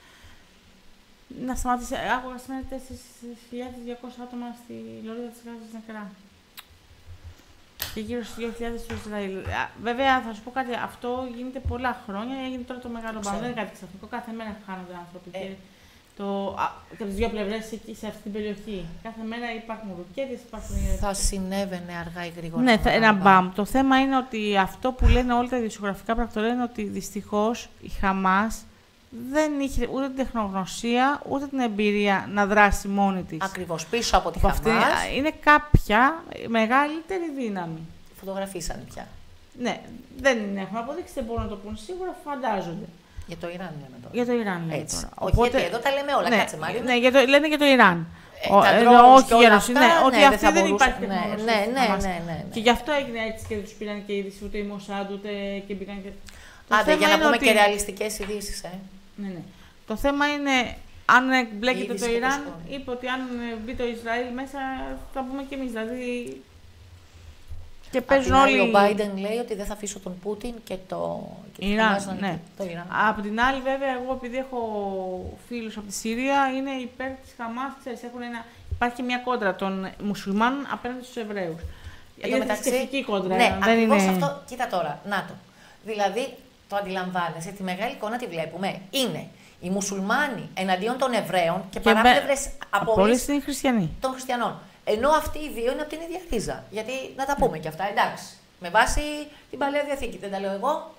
να σταματήσει. Άκουγα σήμερα τέσσερις χιλιάδες διακόσια άτομα στη Λωρίδα της Γάζας νεκρά. Και γύρω στις δύο χιλιάδες στο Ισραήλ. Α, βέβαια, θα σου πω κάτι, αυτό γίνεται πολλά χρόνια, έγινε τώρα το μεγάλο μπαμ. Δεν είναι κάτι ξαφνικό, κάθε μέρα χάνονται άνθρωποι. Ε. Και, το, α, και από τις δύο πλευρές εκεί, σε αυτή την περιοχή. Κάθε μέρα υπάρχουν ρουκέτες, υπάρχουν... Θα συνέβαινε αργά ή γρήγορα. Ναι, θα, ένα μπαμ. Το θέμα είναι ότι αυτό που λένε όλα τα ειδησιογραφικά πρακτορία είναι ότι δυστυχώς η Χαμάς δεν είχε ούτε την τεχνογνωσία, ούτε την εμπειρία να δράσει μόνη της. Ακριβώς, πίσω από τη Από Χαμάς. αυτή, είναι κάποια μεγαλύτερη δύναμη. Φωτογραφίσανε πια. Ναι, δεν έχουν αποδείξει, δεν μπορούν να το πούν σίγουρα, φαντάζονται. Για το Ιράν λέμε τώρα. Για το Ιράν λέμε Έτσι. τώρα. Όχι, Οπότε, γιατί εδώ τα λέμε όλα, ναι, κάτσε Μάριο. Ναι, για το, λένε για το Ιράν. Ε, Ο, τα ε, drones όχι και όλα για αυτά, Ρωσία, ναι, ότι ναι, αυτή δεν, δεν μπορούσε, υπάρχει ναι, τεχνογνωσία. ναι, στη ναι, Χαμάς. ναι, ναι, ναι. Και γι' αυτό έγινε έτσι και τους πήραν και είδηση, ούτε η Μοσάντ, ούτε και μπήκαν και... Το Άντε, για να πούμε ότι... και ρεαλιστικές ειδήσεις, ε. Ναι, ναι. Το θέμα είναι, αν μπλέκεται είδηση το και Ιράν, το είπε ότι αν μπει το Ισραήλ μέσα, θα πούμε κι εμείς, δηλαδή... Και Απ' παίζουν την άλλη, όλοι... ο Biden λέει ότι δεν θα αφήσω τον Πούτιν και το, και το Ιράν, Χαμάς να ναι. νικήσει. Το Ιράν. Από την άλλη, βέβαια, εγώ επειδή έχω φίλους από τη Συρία, είναι υπέρ της Χαμάς, ξέρεις, έχουν ένα... Υπάρχει μια κόντρα των μουσουλμάνων απέναντι στους Εβραίους. Είναι μεταξύ, θρησκευτική κόντρα, ναι, δεν ακριβώς είναι... αυτό, κοίτα τώρα, να το. Δηλαδή, το αντιλαμβάνεσαι, τη μεγάλη εικόνα τη βλέπουμε. Είναι οι μουσουλμάνοι εναντίον των Εβραίων και, και παράπλευρες απόλυες είναι χριστιανοί. των χριστιανών. Ενώ αυτοί οι δύο είναι από την ίδια ρίζα. Γιατί να τα πούμε και αυτά, εντάξει. Με βάση την Παλαιά Διαθήκη, δεν τα λέω εγώ.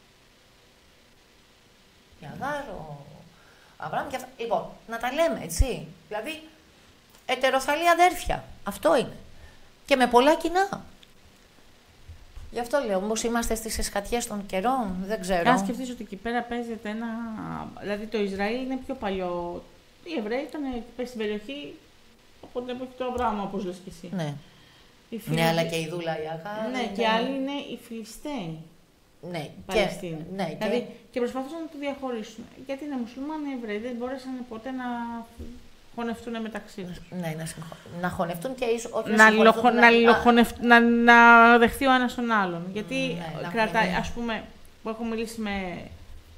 Η Αγάρ, ο Αβραάμ και αυτά. Λοιπόν, να τα λέμε, έτσι. Δηλαδή, ετεροθαλή αδέρφια. Αυτό είναι. Και με πολλά κοινά. Γι' αυτό λέω, όμως είμαστε στις εσχατιές των καιρών, δεν ξέρω. Αν σκεφτείς ότι εκεί πέρα παίζεται ένα... Δηλαδή το Ισραήλ είναι πιο παλιό. Οι Εβραίοι ήταν στην περιοχή από την εποχή του Αβραάμ, όπως λες και εσύ. Ναι. Φιλ... Ναι, αλλά και η Δούλα, η Αγάρ. Ναι, είναι... και άλλοι είναι οι Φιλιστέοι. Ναι, Παλαιστίνη. και... Ναι, δηλαδή, και... και προσπαθούσαν να το διαχωρίσουν. Γιατί είναι μουσουλμάνοι οι Εβραίοι, δεν μπορέσαν ποτέ να χωνευτούν μεταξύ τους. Ναι, να, συγχω... να χωνευτούν και ίσως όχι να, να, λοχο... να, λοχονευ... να, να δεχθεί ο ένας τον άλλον. Γιατί ναι, κρατάει, ας πούμε, που έχω μιλήσει με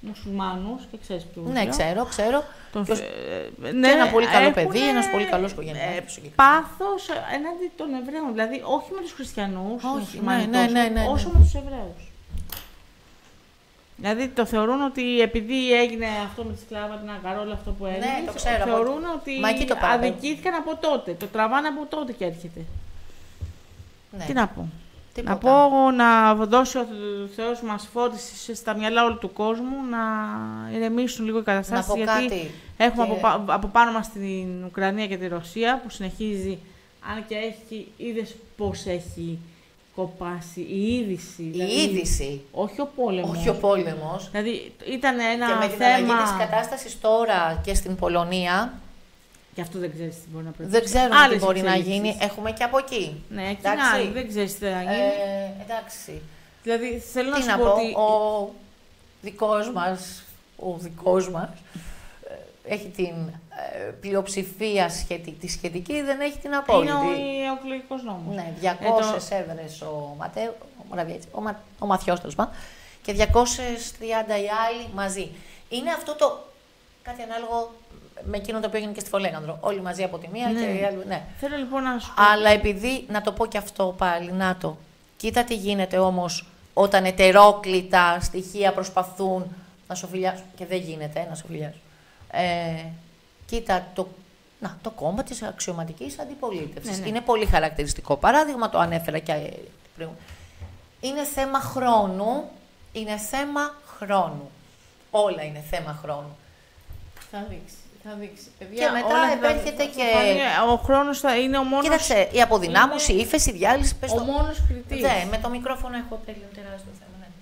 μουσουλμάνους και ξέρεις ποιους. Ναι, ξέρω, ξέρω. Τον... Και, ως... ε, και ναι, ένα πολύ καλό έχουνε... παιδί, ένας πολύ καλός οικογενειάρχης. Ε, πάθος ενάντια των Εβραίων, δηλαδή όχι με τους χριστιανούς, όχι, ναι, ναι, ναι, ναι, ναι. όσο με τους Εβραίους. Δηλαδή το θεωρούν ότι επειδή έγινε αυτό με τη σκλάβα, την Αγκαρόλα, αυτό που έγινε, ναι, το ξέρω, θεωρούν από... ότι το αδικήθηκαν από τότε. Το τραβάνε από τότε και έρχεται. Ναι. Τι να πω. Τίποτα. Να πω να δώσει ο Θεός μας φώτιση στα μυαλά όλου του κόσμου, να ηρεμήσουν λίγο οι καταστάσεις, γιατί κάτι έχουμε και... από, από πάνω μας την Ουκρανία και τη Ρωσία που συνεχίζει, αν και έχει, είδες πώς έχει κοπάσει η είδηση. Η δηλαδή, είδηση. Όχι ο πόλεμος. Όχι ο πόλεμος. Δηλαδή ήταν ένα και με την θέμα... αλλαγή της κατάστασης τώρα και στην Πολωνία, και αυτό δεν ξέρεις τι μπορεί να προκύψει. δεν ξέρουμε τι μπορεί να γίνει. Έχουμε και από εκεί. Ναι, εκεί να, δεν ξέρεις τι θα γίνει. Ε, εντάξει. Δηλαδή θέλω να τι σου να πω πω, ότι... ο δικός μας, ο δικός μας, έχει την ε, πλειοψηφία σχετική, τη σχετική, δεν έχει την απόλυτη. Είναι ο εκλογικός νόμος. Ναι, διακόσιες ε, το... έδρες ο Ματέο, ο, ο, Μα, ο Μαθιός τέλος πάντων, και διακόσιες τριάντα οι άλλοι μαζί. Είναι αυτό το κάτι ανάλογο με εκείνο το οποίο έγινε και στη Φολέγανδρο. Όλοι μαζί από τη μία ναι. και οι άλλοι. Ναι. Θέλω λοιπόν να σου πω. Αλλά επειδή, να το πω και αυτό πάλι, να το. Κοίτα τι γίνεται όμως όταν ετερόκλητα στοιχεία προσπαθούν να σοφιλιάσουν. Και δεν γίνεται να σοφιλιάσουν. Ε, κοίτα το, να, το κόμμα της αξιωματικής αντιπολίτευσης. Ναι, ναι. Είναι πολύ χαρακτηριστικό παράδειγμα, το ανέφερα και πριν. Είναι θέμα χρόνου. Είναι θέμα χρόνου. Όλα είναι θέμα χρόνου. Θα δείξει. Θα δείξει. Παιδιά, και μετά επέρχεται και... Ο χρόνος θα είναι ο μόνος... Κοίταξε, η αποδυνάμωση, είναι... η ύφεση, η διάλυση... Ο το... μόνος κριτής. Ναι, με το μικρόφωνο έχω τέλειο τεράστιο θέμα, ναι.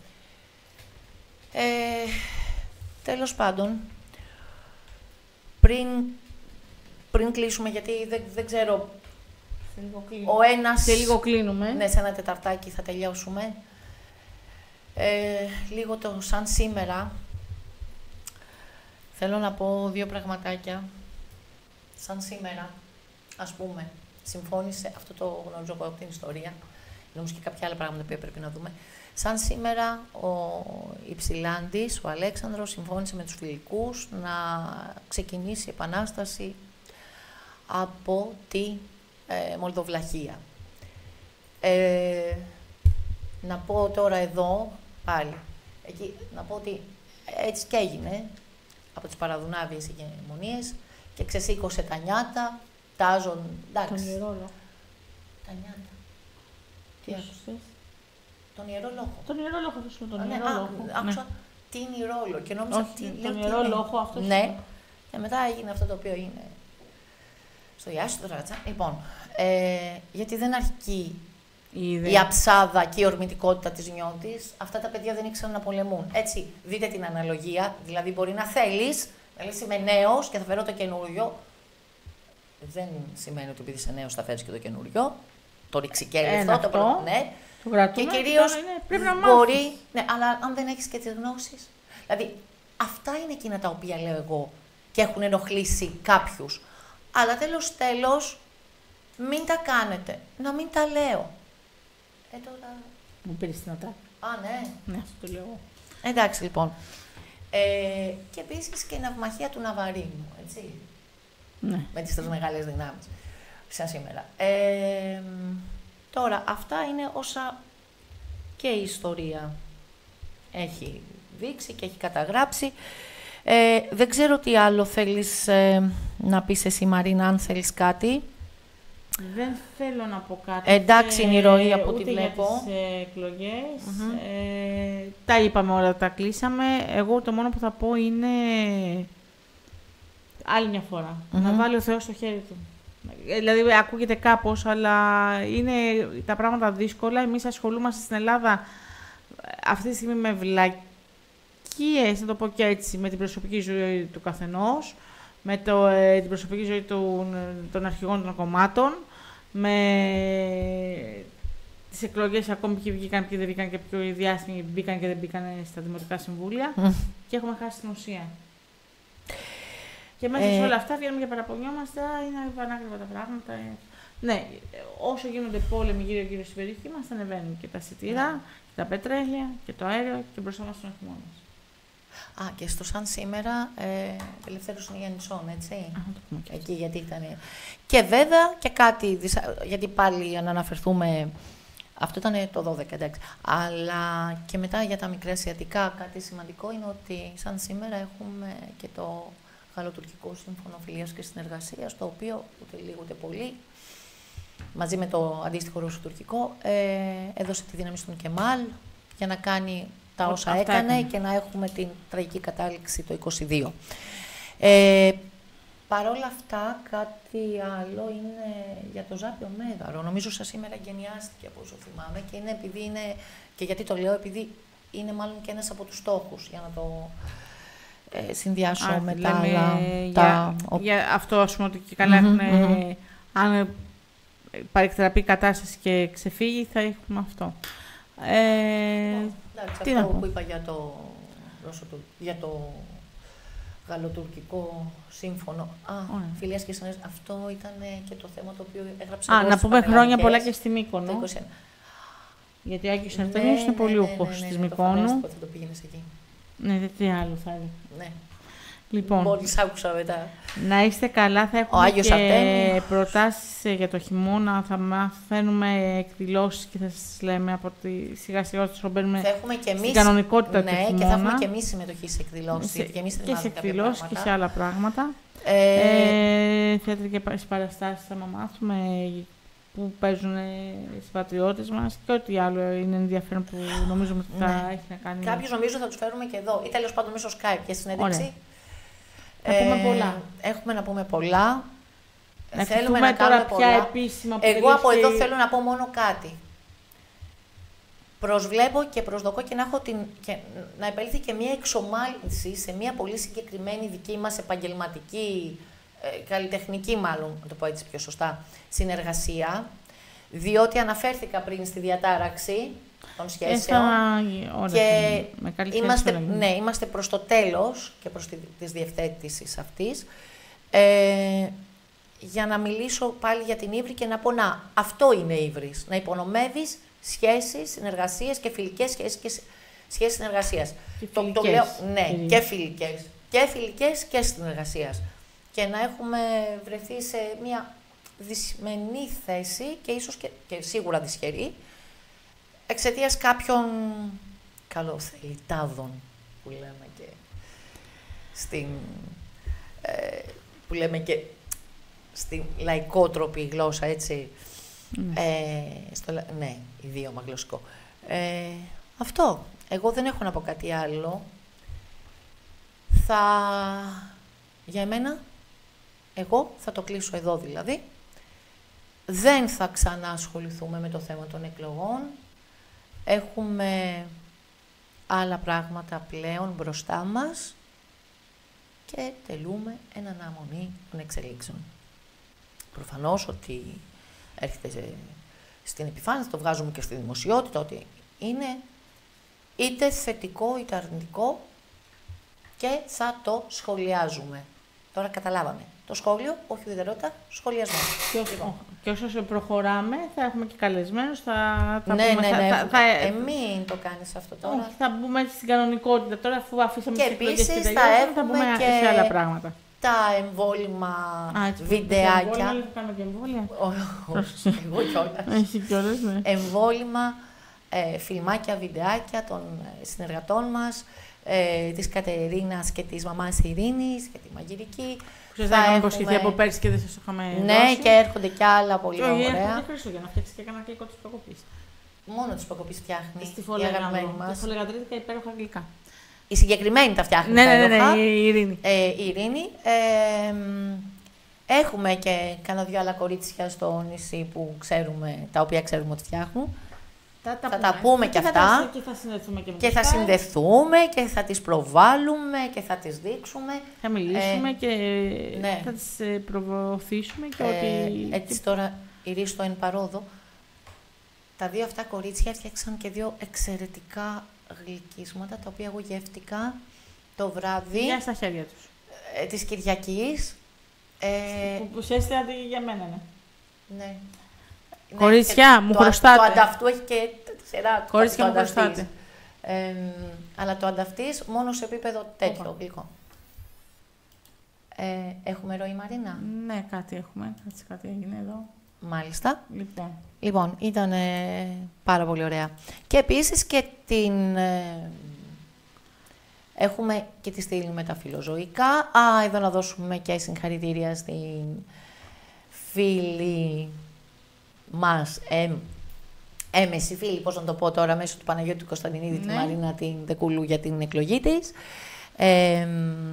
Ε, τέλος πάντων, πριν, πριν κλείσουμε, γιατί δεν, δεν ξέρω... Σε λίγο ο ένας... Σε λίγο κλείνουμε. Ναι, σε ένα τεταρτάκι θα τελειώσουμε. Ε, λίγο το σαν σήμερα... Θέλω να πω δύο πραγματάκια. Σαν σήμερα, ας πούμε, συμφώνησε, αυτό το γνωρίζω εγώ από την ιστορία, νομίζω και κάποια άλλα πράγματα που πρέπει να δούμε. Σαν σήμερα, ο Υψηλάντης, ο Αλέξανδρος, συμφώνησε με τους Φιλικούς να ξεκινήσει η Επανάσταση από τη ε, Μολδοβλαχία. Ε, να πω τώρα εδώ, πάλι, εκεί, να πω ότι έτσι και έγινε, από τις παραδουνάβιες ηγεμονίες και ξεσήκωσε τα νιάτα, τάζον, εντάξει. Τον ιερό λόγο. Τα νιάτα. Τι άκουσες? Τον ιερό λόγο. Τον ιερό λόγο, θα σου τον ναι, ιερό α, λόγο. Άκουσα ναι. την ιερόλο και νόμιζα όχι, τι, τον λέω, ιερό τι λόγο, αυτό ναι. Και μετά έγινε αυτό το οποίο είναι στο Ιάσου, το Ρατζά. Λοιπόν, ε, γιατί δεν αρκεί η αψάδα και η ορμητικότητα της νιώτης, αυτά τα παιδιά δεν ήξεραν να πολεμούν. Έτσι, δείτε την αναλογία, δηλαδή μπορεί να θέλεις, να λες είμαι νέος και θα φέρω το καινούριο. Δεν σημαίνει ότι επειδή είσαι νέος θα φέρεις και το καινούριο. Το ρηξικέλευθο, το πρώτο, ναι. Το κρατούμε, και κυρίως είναι, πρέπει να μπορεί, ναι, αλλά αν δεν έχεις και τις γνώσεις. Δηλαδή, αυτά είναι εκείνα τα οποία λέω εγώ και έχουν ενοχλήσει κάποιους. Αλλά τέλος τέλος, μην τα κάνετε, να μην τα λέω. Ε, τώρα... Μου πήρες την ατάκα. Α, ναι. Ναι, αυτό το λέω εγώ. Εντάξει, λοιπόν. Ε, και επίσης και η ναυμαχία του Ναβαρίνου, έτσι. Ναι. Με τις τρεις μεγάλες δυνάμεις, σαν σήμερα. Ε, τώρα, αυτά είναι όσα και η ιστορία έχει δείξει και έχει καταγράψει. Ε, δεν ξέρω τι άλλο θέλεις ε, να πεις εσύ, Μαρίνα, αν θέλεις κάτι. Δεν θέλω να πω κάτι. Εντάξει, είναι η ροή από ό,τι ούτε βλέπω. Για τις εκλογές. Mm-hmm. Ε, τα είπαμε όλα, τα κλείσαμε. Εγώ το μόνο που θα πω είναι άλλη μια φορά. Mm-hmm. Να βάλει ο Θεός στο χέρι του. Δηλαδή, ακούγεται κάπως, αλλά είναι τα πράγματα δύσκολα. Εμείς ασχολούμαστε στην Ελλάδα αυτή τη στιγμή με βλακίες, να το πω και έτσι, με την προσωπική ζωή του καθενός, με το, ε, την προσωπική ζωή του, των αρχηγών των κομμάτων, με τις εκλογές ακόμη ποιοι βγήκαν, ποιοι δεν βγήκαν και ποιοι διάσημοι μπήκαν και δεν μπήκαν στα δημοτικά συμβούλια mm. και έχουμε χάσει την ουσία. Και μέσα ε... σε όλα αυτά βγαίνουμε και παραπονιόμαστε, είναι ανάκριβα τα πράγματα. Ναι, όσο γίνονται πόλεμοι γύρω-γύρω στην περιοχή μας, ανεβαίνουν και τα σιτήρα, mm. και τα πετρέλαια και το αέριο και μπροστά μας τον χειμώνα. Α, και στο σαν σήμερα, ε, Ελευθέρωση είναι Γιαννησών, έτσι. Α, το πούμε και εκεί, γιατί ήταν. Και βέβαια και κάτι, γιατί πάλι να αναφερθούμε, αυτό ήταν το δώδεκα, εντάξει. Αλλά και μετά για τα μικρασιατικά κάτι σημαντικό είναι ότι σαν σήμερα έχουμε και το Γαλλοτουρκικό Σύμφωνο Φιλίας και Συνεργασίας, το οποίο ούτε λίγο ούτε πολύ, μαζί με το αντίστοιχο Ρωσοτουρκικό, ε, έδωσε τη δύναμη στον Κεμάλ για να κάνει τα όσα Αυτά έκανε, έκανε και να έχουμε την τραγική κατάληξη το είκοσι δύο. Ε, Παρ' όλα αυτά, κάτι άλλο είναι για το Ζάπιο Μέγαρο. Νομίζω σας σήμερα γενιάστηκε, από όσο θυμάμαι, και είναι επειδή είναι, και γιατί το λέω, επειδή είναι μάλλον και ένας από τους στόχους, για να το ε, συνδυάσω Α, με λέμε τα άλλα. Για, τα... για αυτό, ας πούμε, ότι και καλά Mm-hmm, έχουν, mm-hmm. αν παρεκτραπεί κατάσταση και ξεφύγει, θα έχουμε αυτό. Ε, Εντάξει, τι αυτό να πω. που είπα για το, για το Γαλλοτουρκικό Σύμφωνο. Α, Φιλίας και Συνεργασίας. Αυτό ήταν και το θέμα το οποίο έγραψα. Α, εγώ να στις πούμε χρόνια Πανελλαδικές, πολλά και στη Μύκονο. το είκοσι ένα. Γιατί ο Άγιος Αρτέμιος Ναι, είναι ναι, πολύ ναι, ούχος ναι, ναι, της ναι, Μυκόνου. Το φαντάστηκα ότι θα το πήγαινες εκεί. Ναι, δεν τι άλλο θα έλεγα. Ναι. Λοιπόν, Μόλις άκουσα μετά. να είστε καλά, θα έχουμε Άγιος και Αρτέμιος. προτάσεις ε, για το χειμώνα, θα μαθαίνουμε εκδηλώσεις και θα σας λέμε από τη σιγά σιγά όσο μπαίνουμε Θα έχουμε και εμείς, στην κανονικότητα του ναι, χειμώνα. και θα έχουμε και εμείς συμμετοχή σε εκδηλώσεις. σε, και εμείς και θυμάμαι σε κάποια εκδηλώσεις και πράγματα. σε άλλα πράγματα. Ε, Ε, θεατρικές παραστάσεις θα μάθουμε που παίζουν οι συμπατριώτες μας και ό,τι άλλο είναι ενδιαφέρον που νομίζουμε ότι θα Ναι. έχει να κάνει. Κάποιους νομίζω θα τους φέρουμε και εδώ, ή τέλος πάντων μέσω Skype για συνέντευξη. Θα πούμε πολλά. Έχουμε να πούμε πολλά. Να Θέλουμε να να κάνουμε τώρα πια πολλά. επίσημα που Εγώ από τελείωσε εδώ η- θέλω να πω μόνο κάτι. Προσβλέπω και προσδοκώ και να, έχω την, και να επέλθει και μια εξομάλυνση σε μια πολύ συγκεκριμένη δική μας επαγγελματική, ε, καλλιτεχνική μάλλον, να το πω έτσι πιο σωστά, συνεργασία, διότι αναφέρθηκα πριν στη διατάραξη των σχέσεων. Ε, ωραία, και με καλή είμαστε, θέληση, ναι, είμαστε προς το τέλος και προς τη, της διευθέτησης αυτής. Ε, για να μιλήσω πάλι για την Ύβρη και να πω, να, αυτό είναι Ύβρις, να υπονομεύεις σχέσεις, συνεργασίες και φιλικές σχέσεις και σχέσεις συνεργασίας. Και το, το φιλικές, λέω, ναι, κυρίως. και φιλικές. Και φιλικές και συνεργασίας. Και να έχουμε βρεθεί σε μια δυσμενή θέση και ίσως και, και σίγουρα δυσχερή, εξαιτίας κάποιων καλοθελητάδων που λέμε και στην, ε, που λέμε και στην λαϊκότροπη γλώσσα, έτσι. Mm. Ε, στο, ναι, ιδίωμα γλωσσικό. Ε, αυτό. Εγώ δεν έχω να πω κάτι άλλο. Θα... Για εμένα, εγώ θα το κλείσω εδώ δηλαδή. Δεν θα ξανά ασχοληθούμε με το θέμα των εκλογών. Έχουμε άλλα πράγματα πλέον μπροστά μας και τελούμε εν αναμονή των εξελίξεων. Προφανώς ότι έρχεται στην επιφάνεια, το βγάζουμε και στη δημοσιότητα, ότι είναι είτε θετικό είτε αρνητικό και θα το σχολιάζουμε. Τώρα καταλάβαμε. Το σχόλιο, όχι ουδετερότητα, σχολιασμό. Και όσο, Λοιπόν. και όσο προχωράμε, θα έχουμε και καλεσμένους, θα, θα Ναι, πούμε, ναι, θα, ναι. θα, θα, ε, μην το κάνεις αυτό τώρα. όχι, θα μπούμε έτσι στην κανονικότητα. Τώρα, αφού αφήσαμε Και τις εκλογές επίσης και θα τελειώσαμε, θα έχουμε μπούμε και- σε άλλα πράγματα. Τα εμβόλυμα Α, έτσι, βιντεάκια. εμβόλια, θα κάνουμε και εμβόλια. Όχι, εγώ κιόλας. Εσύ κιόλας, ναι. Εμβόλυμα, ε, φιλμάκια, βιντεάκια των ε, συνεργατών μας, ε, της Κατερίνας και της μαμάς Ειρήνης και τη Μαγειρική. Που σας Θα είχαμε έχουμε- υποσχεθεί από πέρσι και δεν σας το είχαμε Ναι, δώσει. και έρχονται κι άλλα πολύ Και όχι, έρχονται ωραία. Χριστούγεννα, φτιάξεις και κανένα γλυκό της προκοπής. Μόνο τις προκοπής φτιάχνει Στη η αγαπημένη Φολεγαδρό, μας. στη Φολεγαδρίτικα υπέροχα γλυκά. Η συγκεκριμένη τα φτιάχνει Ναι, ναι, ναι, υπέροχα. ναι, η Ειρήνη. Ε, η Ειρήνη. Ε, μ, έχουμε και κάνα δυο άλλα κορίτσια στο νησί που ξέρουμε, τα οποία ξέρουμε ότι φτιάχνουν. Θα τα πούμε και θα αυτά. τα- Και θα συνδεθούμε και με Και το θα Skype. συνδεθούμε και θα τις προβάλλουμε και θα τις δείξουμε. Θα μιλήσουμε Ε, και ναι. θα τις ε, προβοηθήσουμε και Ε, ότι... έτσι τώρα, η Ρίστο εν παρόδο, τα δύο αυτά κορίτσια έφτιαξαν και δύο εξαιρετικά γλυκίσματα, τα οποία εγώ γεύτηκα το βράδυ Γεια στα χέρια τους. ε, της Κυριακής. Ε, Που ουσιαστικά αντί για μένα, ναι. ναι. Κορίτσια, Ναι, μου το, χρωστάτε. Το ανταυτού έχει και τη σειρά του. Κορίτσια, το μου ανταυτής. χρωστάτε. Ε, αλλά το ανταυτείς μόνο σε επίπεδο τέτοιο γλυκό. Ε, έχουμε ροή, Μαρίνα? Ναι, κάτι έχουμε. Κάτσε, κάτι έγινε εδώ. Μάλιστα. Λοιπόν, Λοιπόν, ήταν ε, πάρα πολύ ωραία. Και επίσης και την... Ε, έχουμε και τη στήλη με τα φιλοζωικά. Α, εδώ να δώσουμε και συγχαρητήρια στην φίλη μας, ε, έμεση φίλη, πώς να το πω τώρα, μέσω του Παναγιώτη Κωνσταντινίδη, ναι. Τη Μαρίνα την Δεκούλου για την εκλογή της. Ε,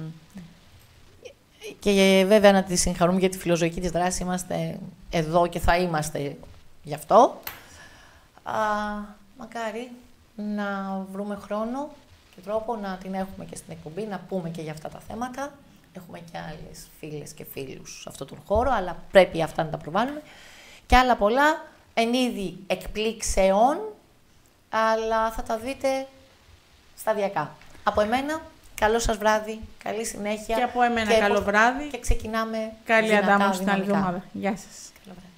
και βέβαια να τη συγχαρούμε για τη φιλοζωική της δράση. Είμαστε εδώ και θα είμαστε γι' αυτό. Α, μακάρι να βρούμε χρόνο και τρόπο να την έχουμε και στην εκπομπή, να πούμε και για αυτά τα θέματα. Έχουμε και άλλες φίλες και φίλους σε αυτόν τον χώρο, αλλά πρέπει αυτά να τα προβάλλουμε. Και άλλα πολλά, εν είδη εκπλήξεων, αλλά θα τα δείτε σταδιακά. Από εμένα, καλό σας βράδυ, καλή συνέχεια. Και από εμένα και καλό βράδυ. Και ξεκινάμε καλή αντάμωση την άλλη εβδομάδα. Γεια σας. Καλό βράδυ.